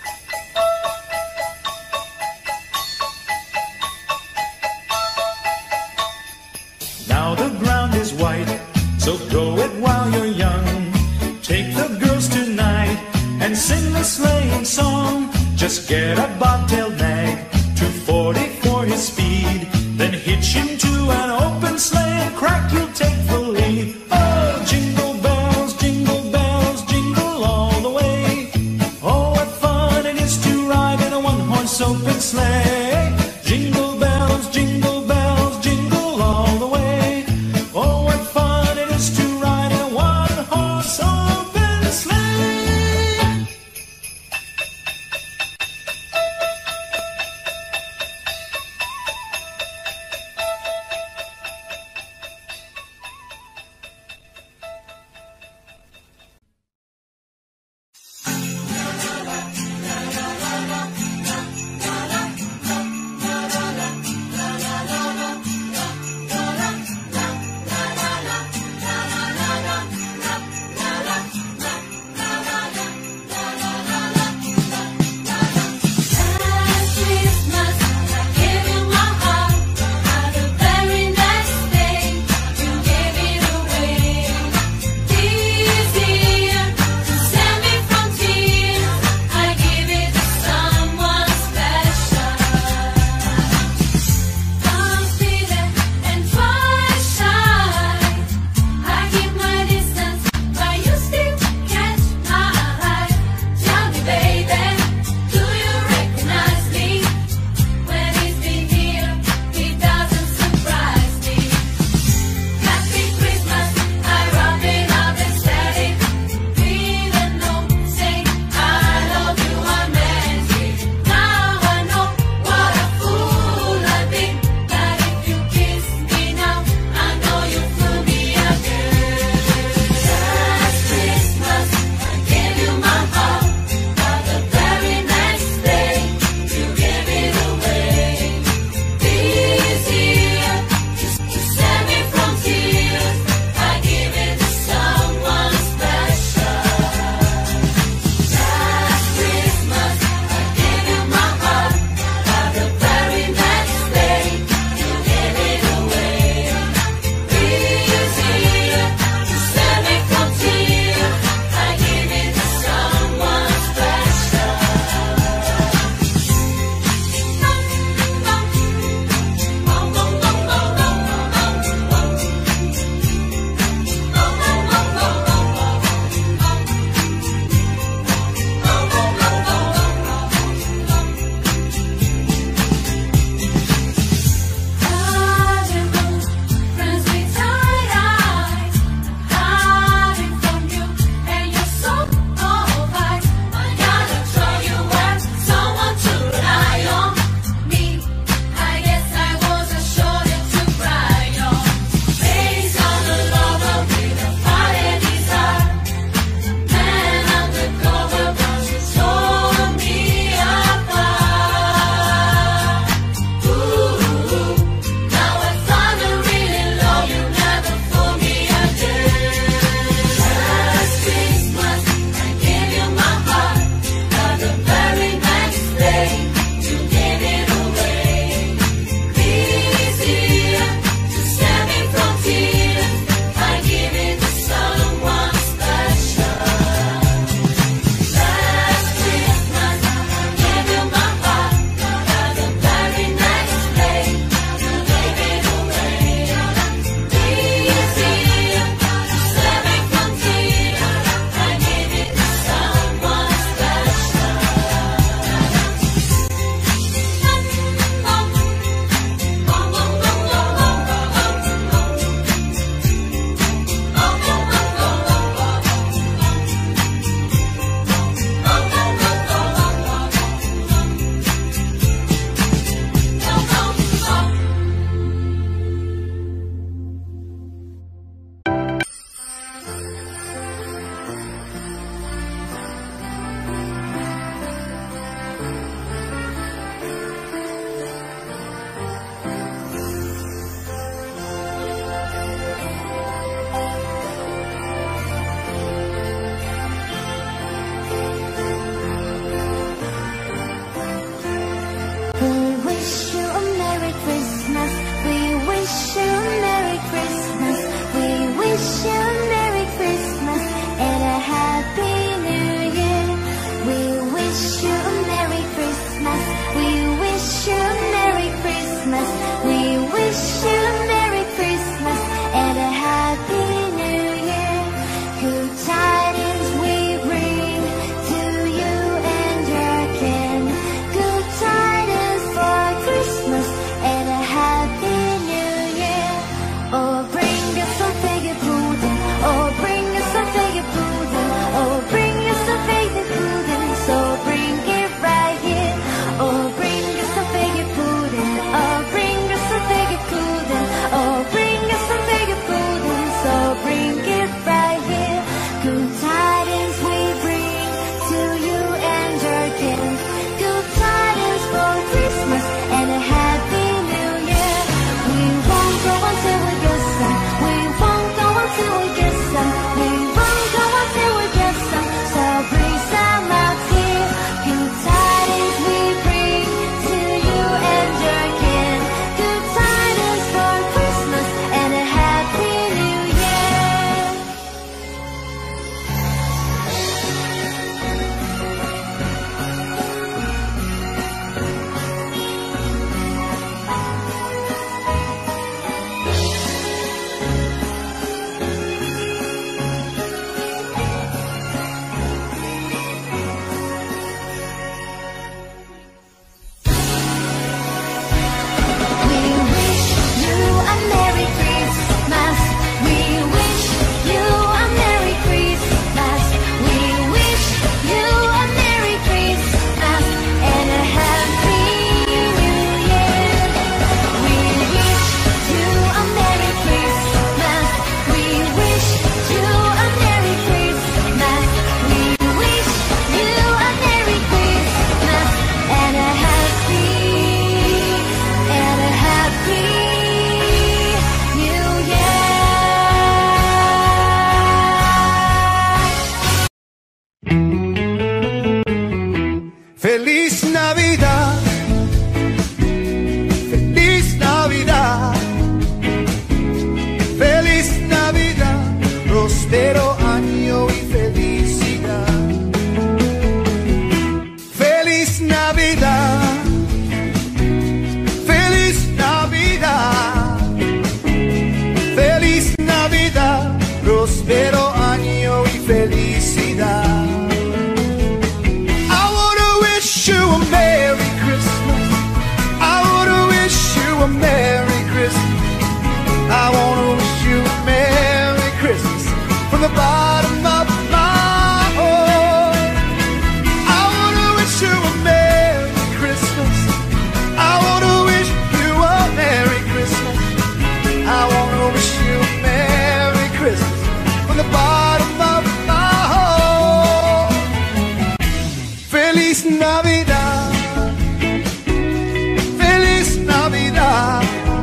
Speaker 2: Now the ground is white, so go it while you're young. Take the girls tonight and sing the sleighing song. Just get a bobtailed nag, two forty for his speed. Then hitch him to an open sleigh and crack, you'll take the lead. Oh, jingle bells, jingle bells, jingle all the way. Oh, what fun it is to ride in a one-horse open sleigh. Jingle bells, jingle bells, jingle all the way. Oh, what fun it is to ride in a one-horse open sleigh.
Speaker 6: Feliz Navidad, feliz Navidad, feliz Navidad, próspero año y felicidad. Feliz Navidad, feliz Navidad, feliz Navidad, próspero año y felicidad. You a Merry Christmas. I wanna wish you a Merry Christmas. I wanna wish you a Merry Christmas from the bottom of my heart. I wanna wish you a Merry Christmas. I wanna wish you a Merry Christmas. I wanna wish you a Merry Christmas from the bottom of my heart. Feliz Navidad, feliz Navidad,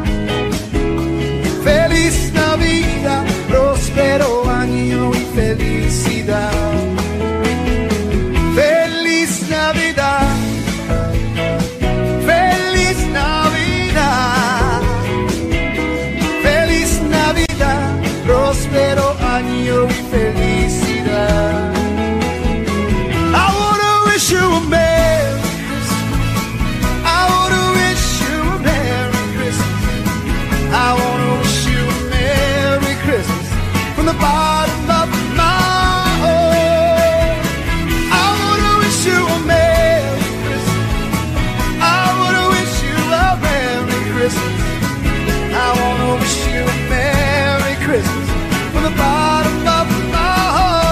Speaker 6: feliz Navidad, próspero año y felicidad. Feliz Navidad, feliz Navidad, feliz Navidad, próspero año y felicidad. I wanna wish you a Merry Christmas. I wanna wish you a Merry Christmas. I wanna wish you a Merry Christmas from the bottom of my heart. I wanna wish you a Merry Christmas. I wanna wish you a Merry Christmas. I wanna wish you a Merry Christmas from the bottom of my heart.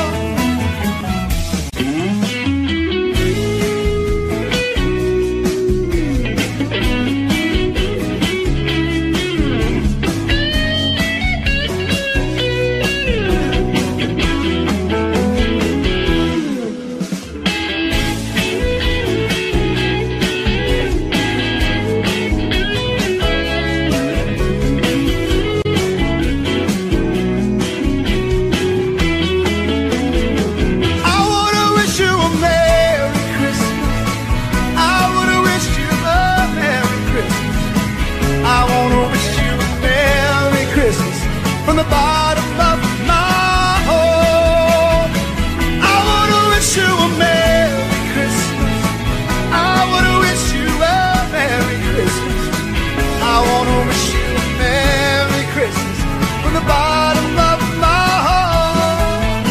Speaker 6: From the bottom of my heart, I wanna wish you a Merry Christmas. I wanna wish you a Merry Christmas. I wanna wish you a Merry Christmas from the bottom of my heart.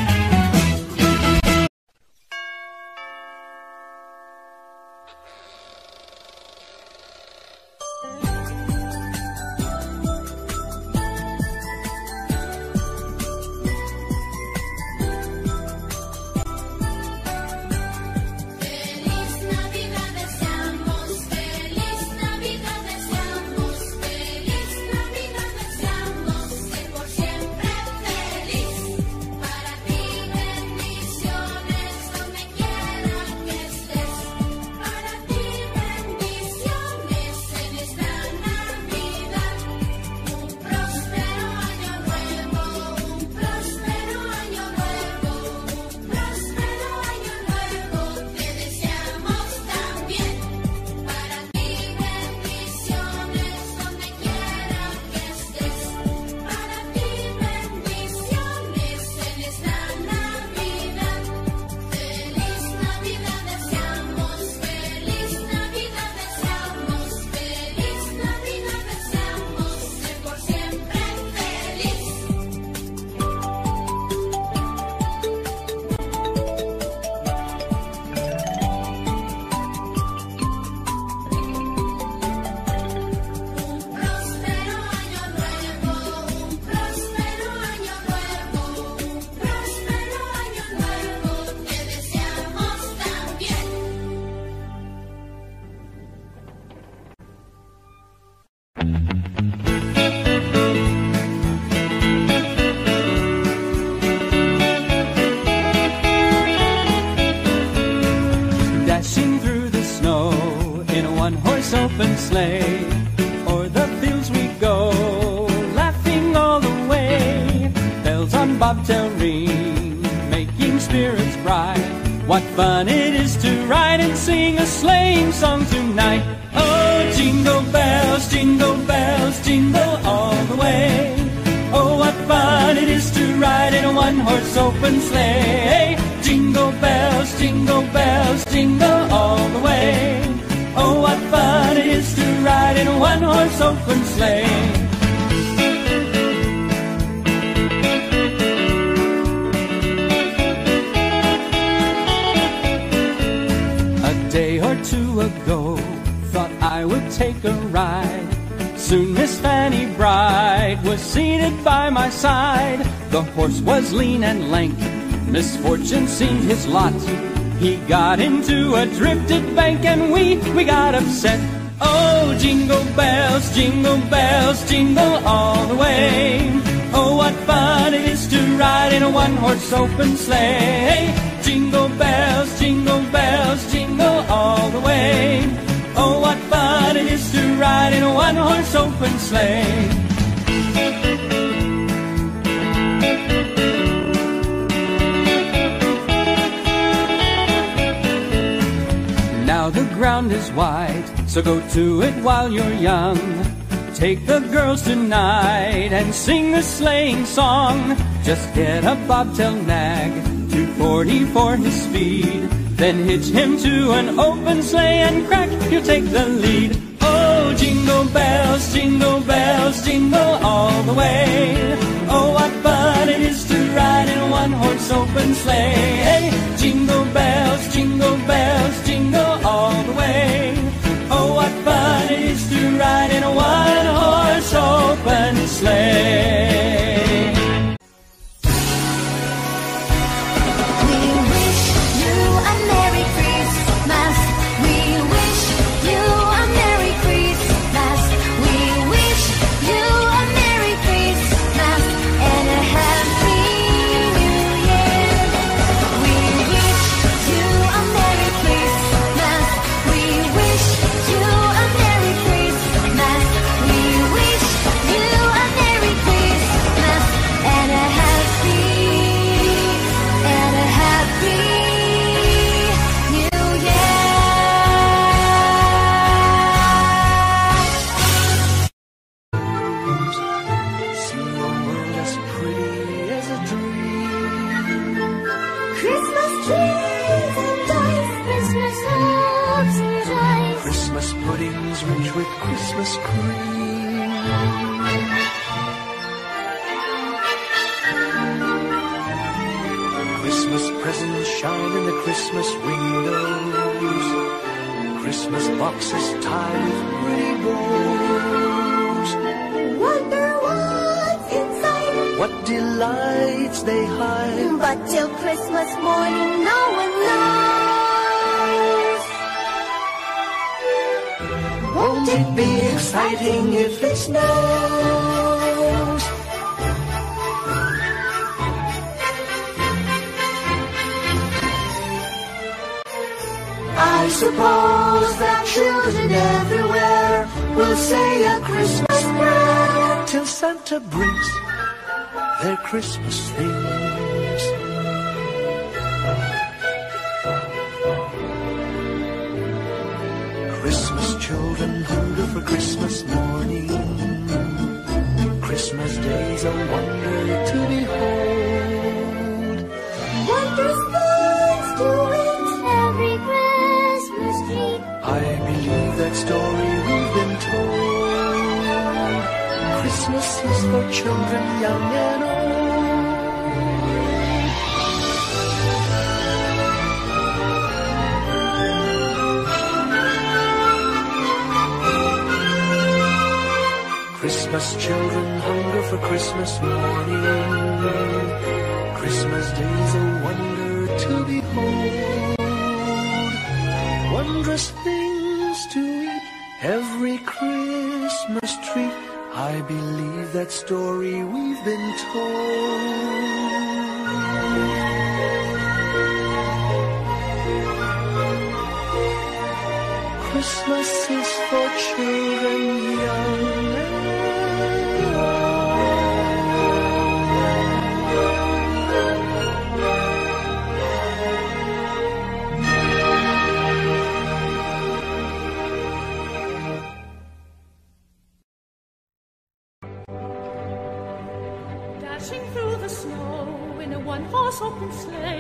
Speaker 3: one-horse open sleigh. O'er the fields we go, laughing all the way. Bells on bobtail ring, making spirits bright. What fun it is to ride and sing a sleighing song tonight. Oh, jingle bells, jingle bells, jingle all the way. Oh, what fun it is to ride in a one-horse open sleigh. Jingle bells, jingle bells, jingle all the way. Oh, what fun it is to ride in a one-horse open sleigh. A day or two ago, thought I would take a ride. Soon Miss Fanny Bride was seated by my side. The horse was lean and lank, misfortune seemed his lot. He got into a drifted bank and we, we got upset. Oh, jingle bells, jingle bells, jingle all the way. Oh, what fun it is to ride in a one-horse open sleigh. Jingle bells, jingle bells, jingle all the way. Oh, what fun it is to ride in a one-horse open sleigh. Now the ground is wide, so go to it while you're young. Take the girls tonight and sing the sleighing song. Just get a bobtail nag, two forty for his speed. Then hitch him to an open sleigh and crack, you'll take the lead. Oh, jingle bells, jingle bells, jingle all the way. Oh, what fun it is to ride in a one-horse open sleigh. Hey, jingle bells, jingle bells, jingle all the way. Oh, what fun it is to ride in a one-horse open sleigh.
Speaker 6: I suppose that children everywhere will say a Christmas prayer till Santa brings their Christmas things. Christmas children hunger for Christmas morning. Christmas day's a wonder to behold.
Speaker 5: Wondrous things to it every Christmas tree.
Speaker 6: I believe that story we've been told. Christmas is for children young and old. Christmas children hunger for Christmas morning. Christmas day's a wonder to behold. Wondrous things to eat, every Christmas treat. I believe that story we've been told. Christmas is for children young and old.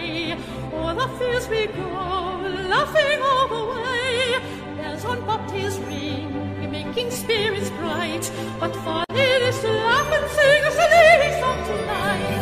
Speaker 1: sleigh. O'er the fields we go, laughing all the way. Bells on bobtails ring, making spirits bright. What fun it is to laugh and sing a sleigh song tonight.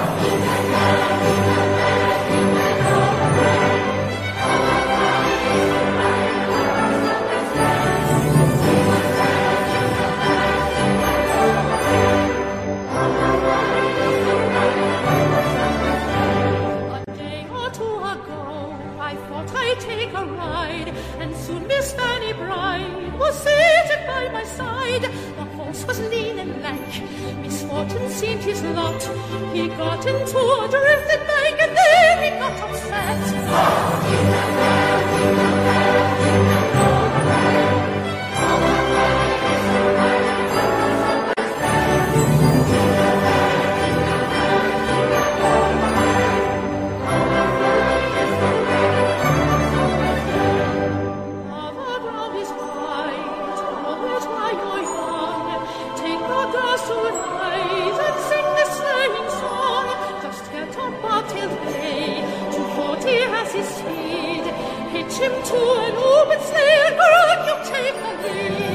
Speaker 1: Take a ride, and soon Miss Fanny Bride was seated by my side. The horse was lean and lank, misfortune seemed his lot. He got into a drifted bank, and then he got upset. Him to an open sleigh and run, you take the lead.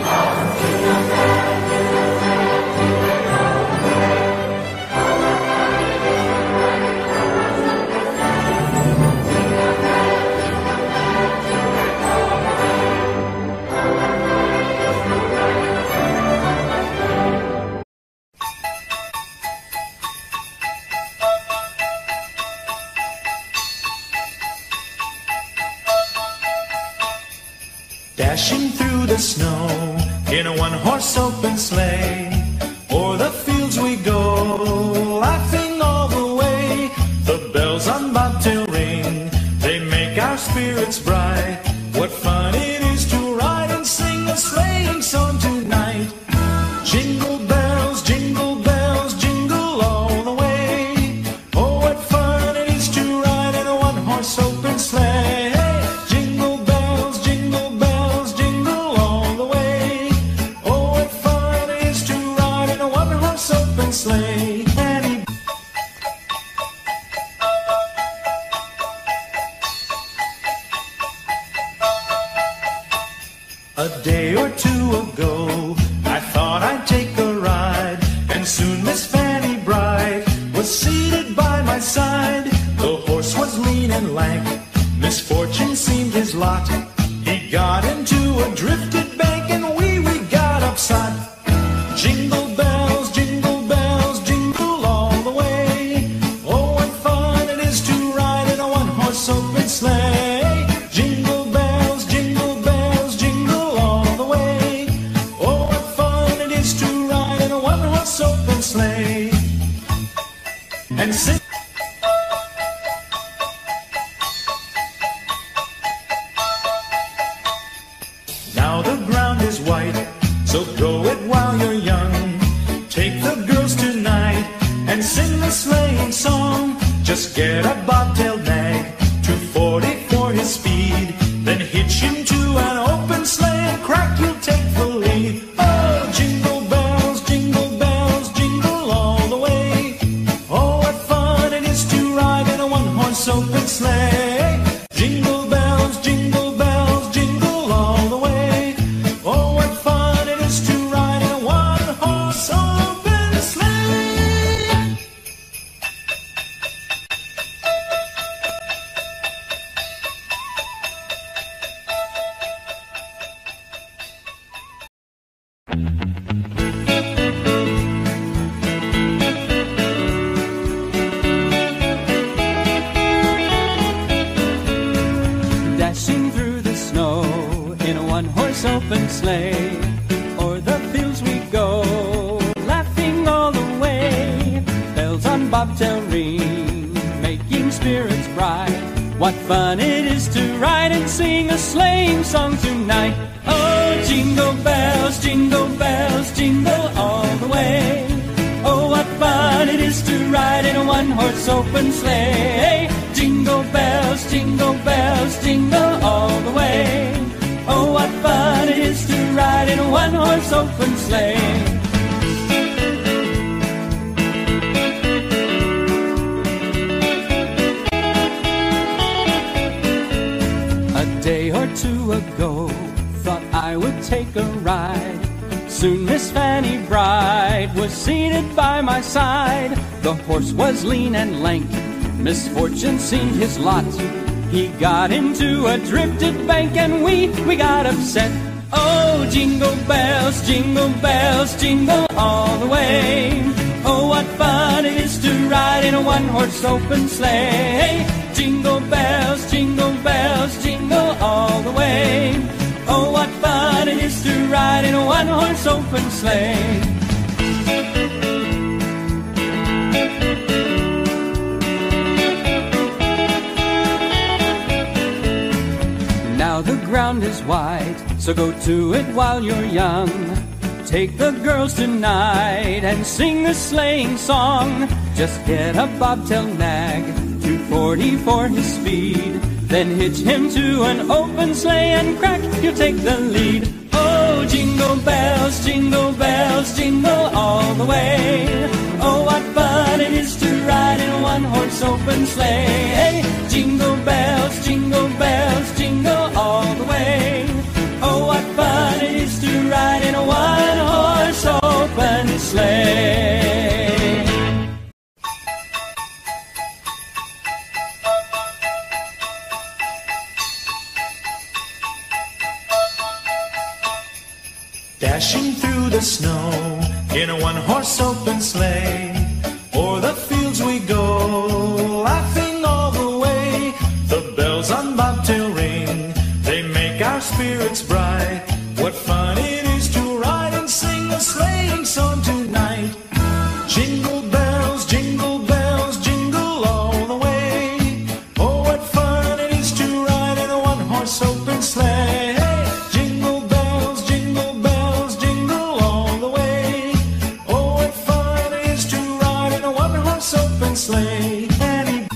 Speaker 2: Dashing through the snow in a one-horse open sleigh. O'er the fields we go, laughing all the way. The bells on bobtail ring, they make our spirits bright. What fun it is to ride and sing a sleighing song tonight. Jingle bells, jingle bells, jingle all the way. Oh, what fun it is to ride in a one-horse open sleigh. Sleigh. A day or two ago, I thought I'd take a ride, and soon Miss Fanny Bride was seated by my side. The horse was lean and lank, misfortune seemed his lot. He got into a drifted bank, and we, we got upset. Jingle bells, jingle bells, jingle all the way. Oh, what fun it is to ride in a one-horse open sleigh. Jingle bells, jingle bells, jingle all the way. Oh, what fun it is to ride in a one-horse open sleigh. And sing. Now the ground is white, so go it while you're young. Take the girls tonight and sing the sleighing song. Just get a bobtail nag, two forty for his speed. Then hitch him to an open sleigh and crack, you'll take the lead. Oh, jingle bells, jingle bells, jingle all the way. Oh, what fun it is to ride in a one-horse open sleigh. Jingle bells, jingle bells, jingle all the way. Oh, what fun it is to ride in a one-horse open sleigh.
Speaker 3: Dashing through the snow in a one-horse open sleigh. O'er the fields we go, laughing all the way. Bells on bobtail ring, making spirits bright. What fun it is to ride and sing a sleighing song tonight. Oh, jingle bells, jingle bells, jingle all the way. Oh, what fun it is to ride in a one-horse open sleigh. Jingle bells, jingle bells, jingle all the way. Oh, what fun it is to ride in a one-horse open sleigh. day or two ago, thought I would take a ride. Soon Miss Fanny Bright was seated by my side. The horse was lean and lank, misfortune seemed his lot. He got into a drifted bank and we, we got upset. Oh, jingle bells, jingle bells, jingle all the way. Oh, what fun it is to ride in a one-horse open sleigh. Jingle bells, jingle bells, jingle all the way. Oh, what fun it is to ride in a one-horse open sleigh. Now the ground is wide, so go to it while you're young. Take the girls tonight and sing the sleighing song. Just get a bobtail nag, two forty for his speed. Then hitch him to an open sleigh and crack, you'll take the lead. Oh, jingle bells, jingle bells, jingle all the way. Oh, what fun it is to ride in a one-horse open sleigh. Jingle bells, jingle bells, jingle all the way. Oh, what fun it is to ride in a one-horse open sleigh.
Speaker 2: Dashing through the snow in a one-horse open sleigh. O'er the fields we go, laughing all the way. The bells on bobtail ring, they make our spirits bright. What fun it is to ride and sing a sleighing song tonight. Jingle bells, jingle bells, jingle all the way. Oh, what fun it is to ride in a one-horse open sleigh. Sleigh. Annie.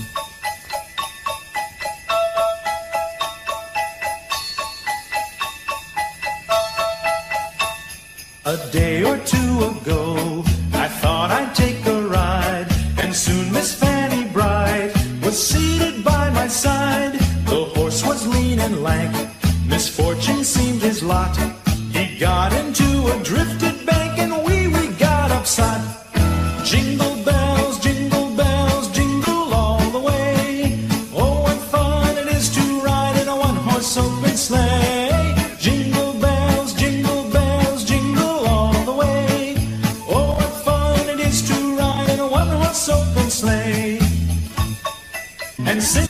Speaker 2: A day or two ago, I thought I'd take a ride, and soon Miss Fanny Bright was seated by my side. The horse was lean and lank, misfortune seemed his lot. He got into a drifted bank and we, we got upset. Jingle bells, jingle bells, jingle all the way. Oh, what fun it is to ride in a one-horse open sleigh. Jingle bells, jingle bells, jingle all the way. Oh, what fun it is to ride in a one-horse open sleigh. And sing.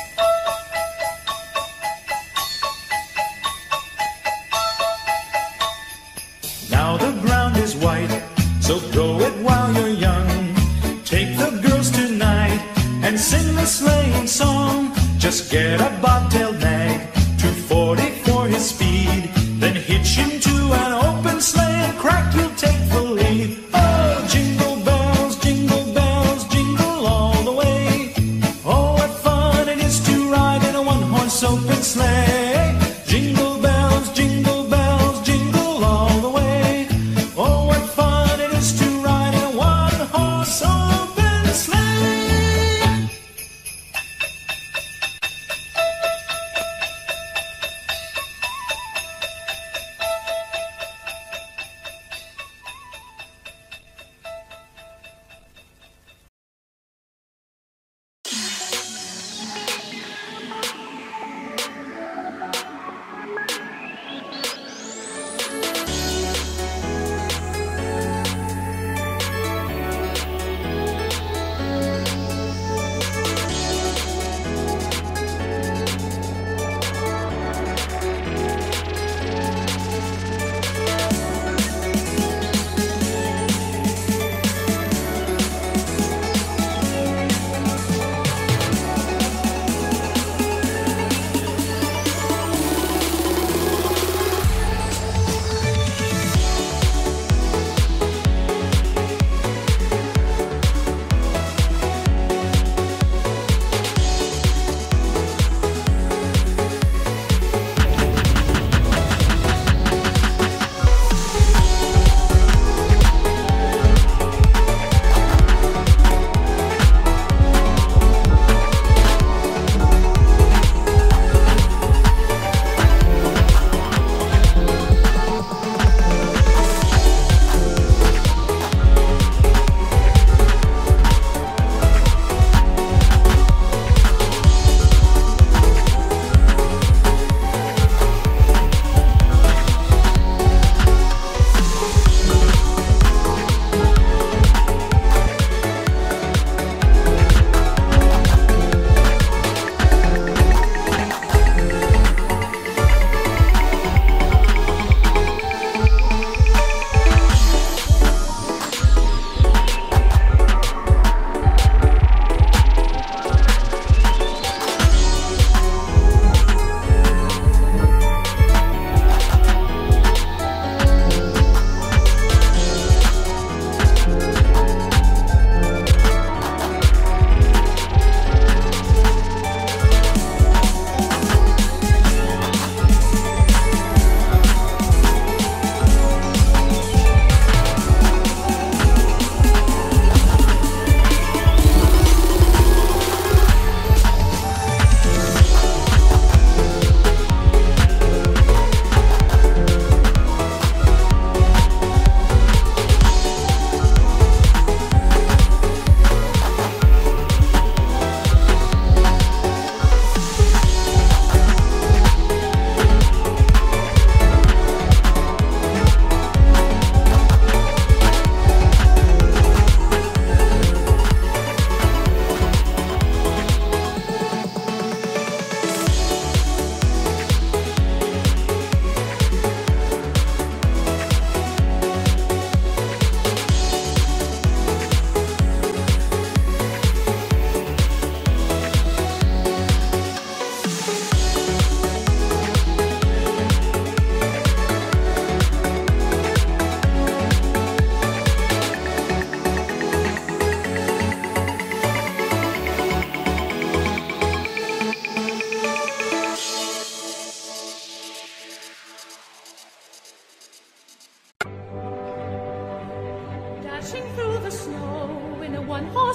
Speaker 2: Now the ground is white, so go it while you're young. Take the girls tonight and sing the sleighing song. Just get a bobtail nag, two forty for his speed. Then hitch him to an open sleigh and crack, you'll take the lead. Oh, jingle bells, jingle bells, jingle all the way. Oh, what fun it is to ride in a one-horse open sleigh. Jingle bells, jingle bells, jingle all the way. Oh, what fun it is to ride in a one-horse open sleigh.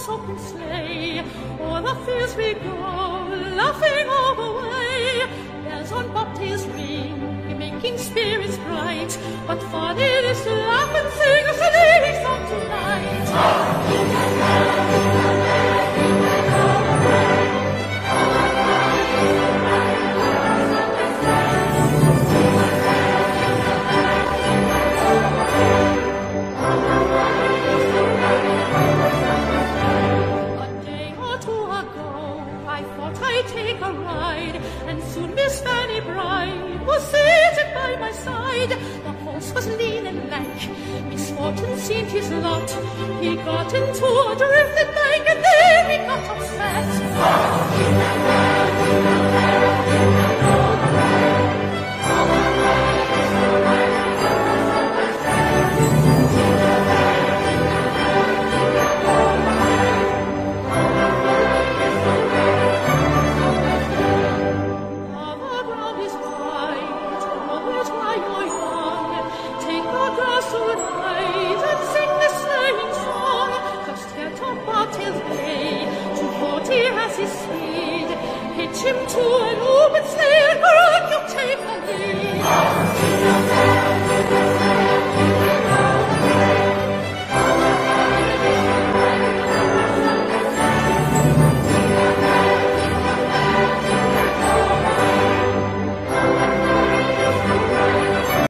Speaker 1: one-horse open sleigh. O'er the fields we go, laughing all the way. Bells on bobtails ring, making spirits bright. What fun it is to laugh and sing a sleigh song tonight! Take a ride, and soon Miss Fanny Bride was sitting by my side. The horse was lean and lank, misfortune seemed his lot. He got into a drifted bank, and then he got upset.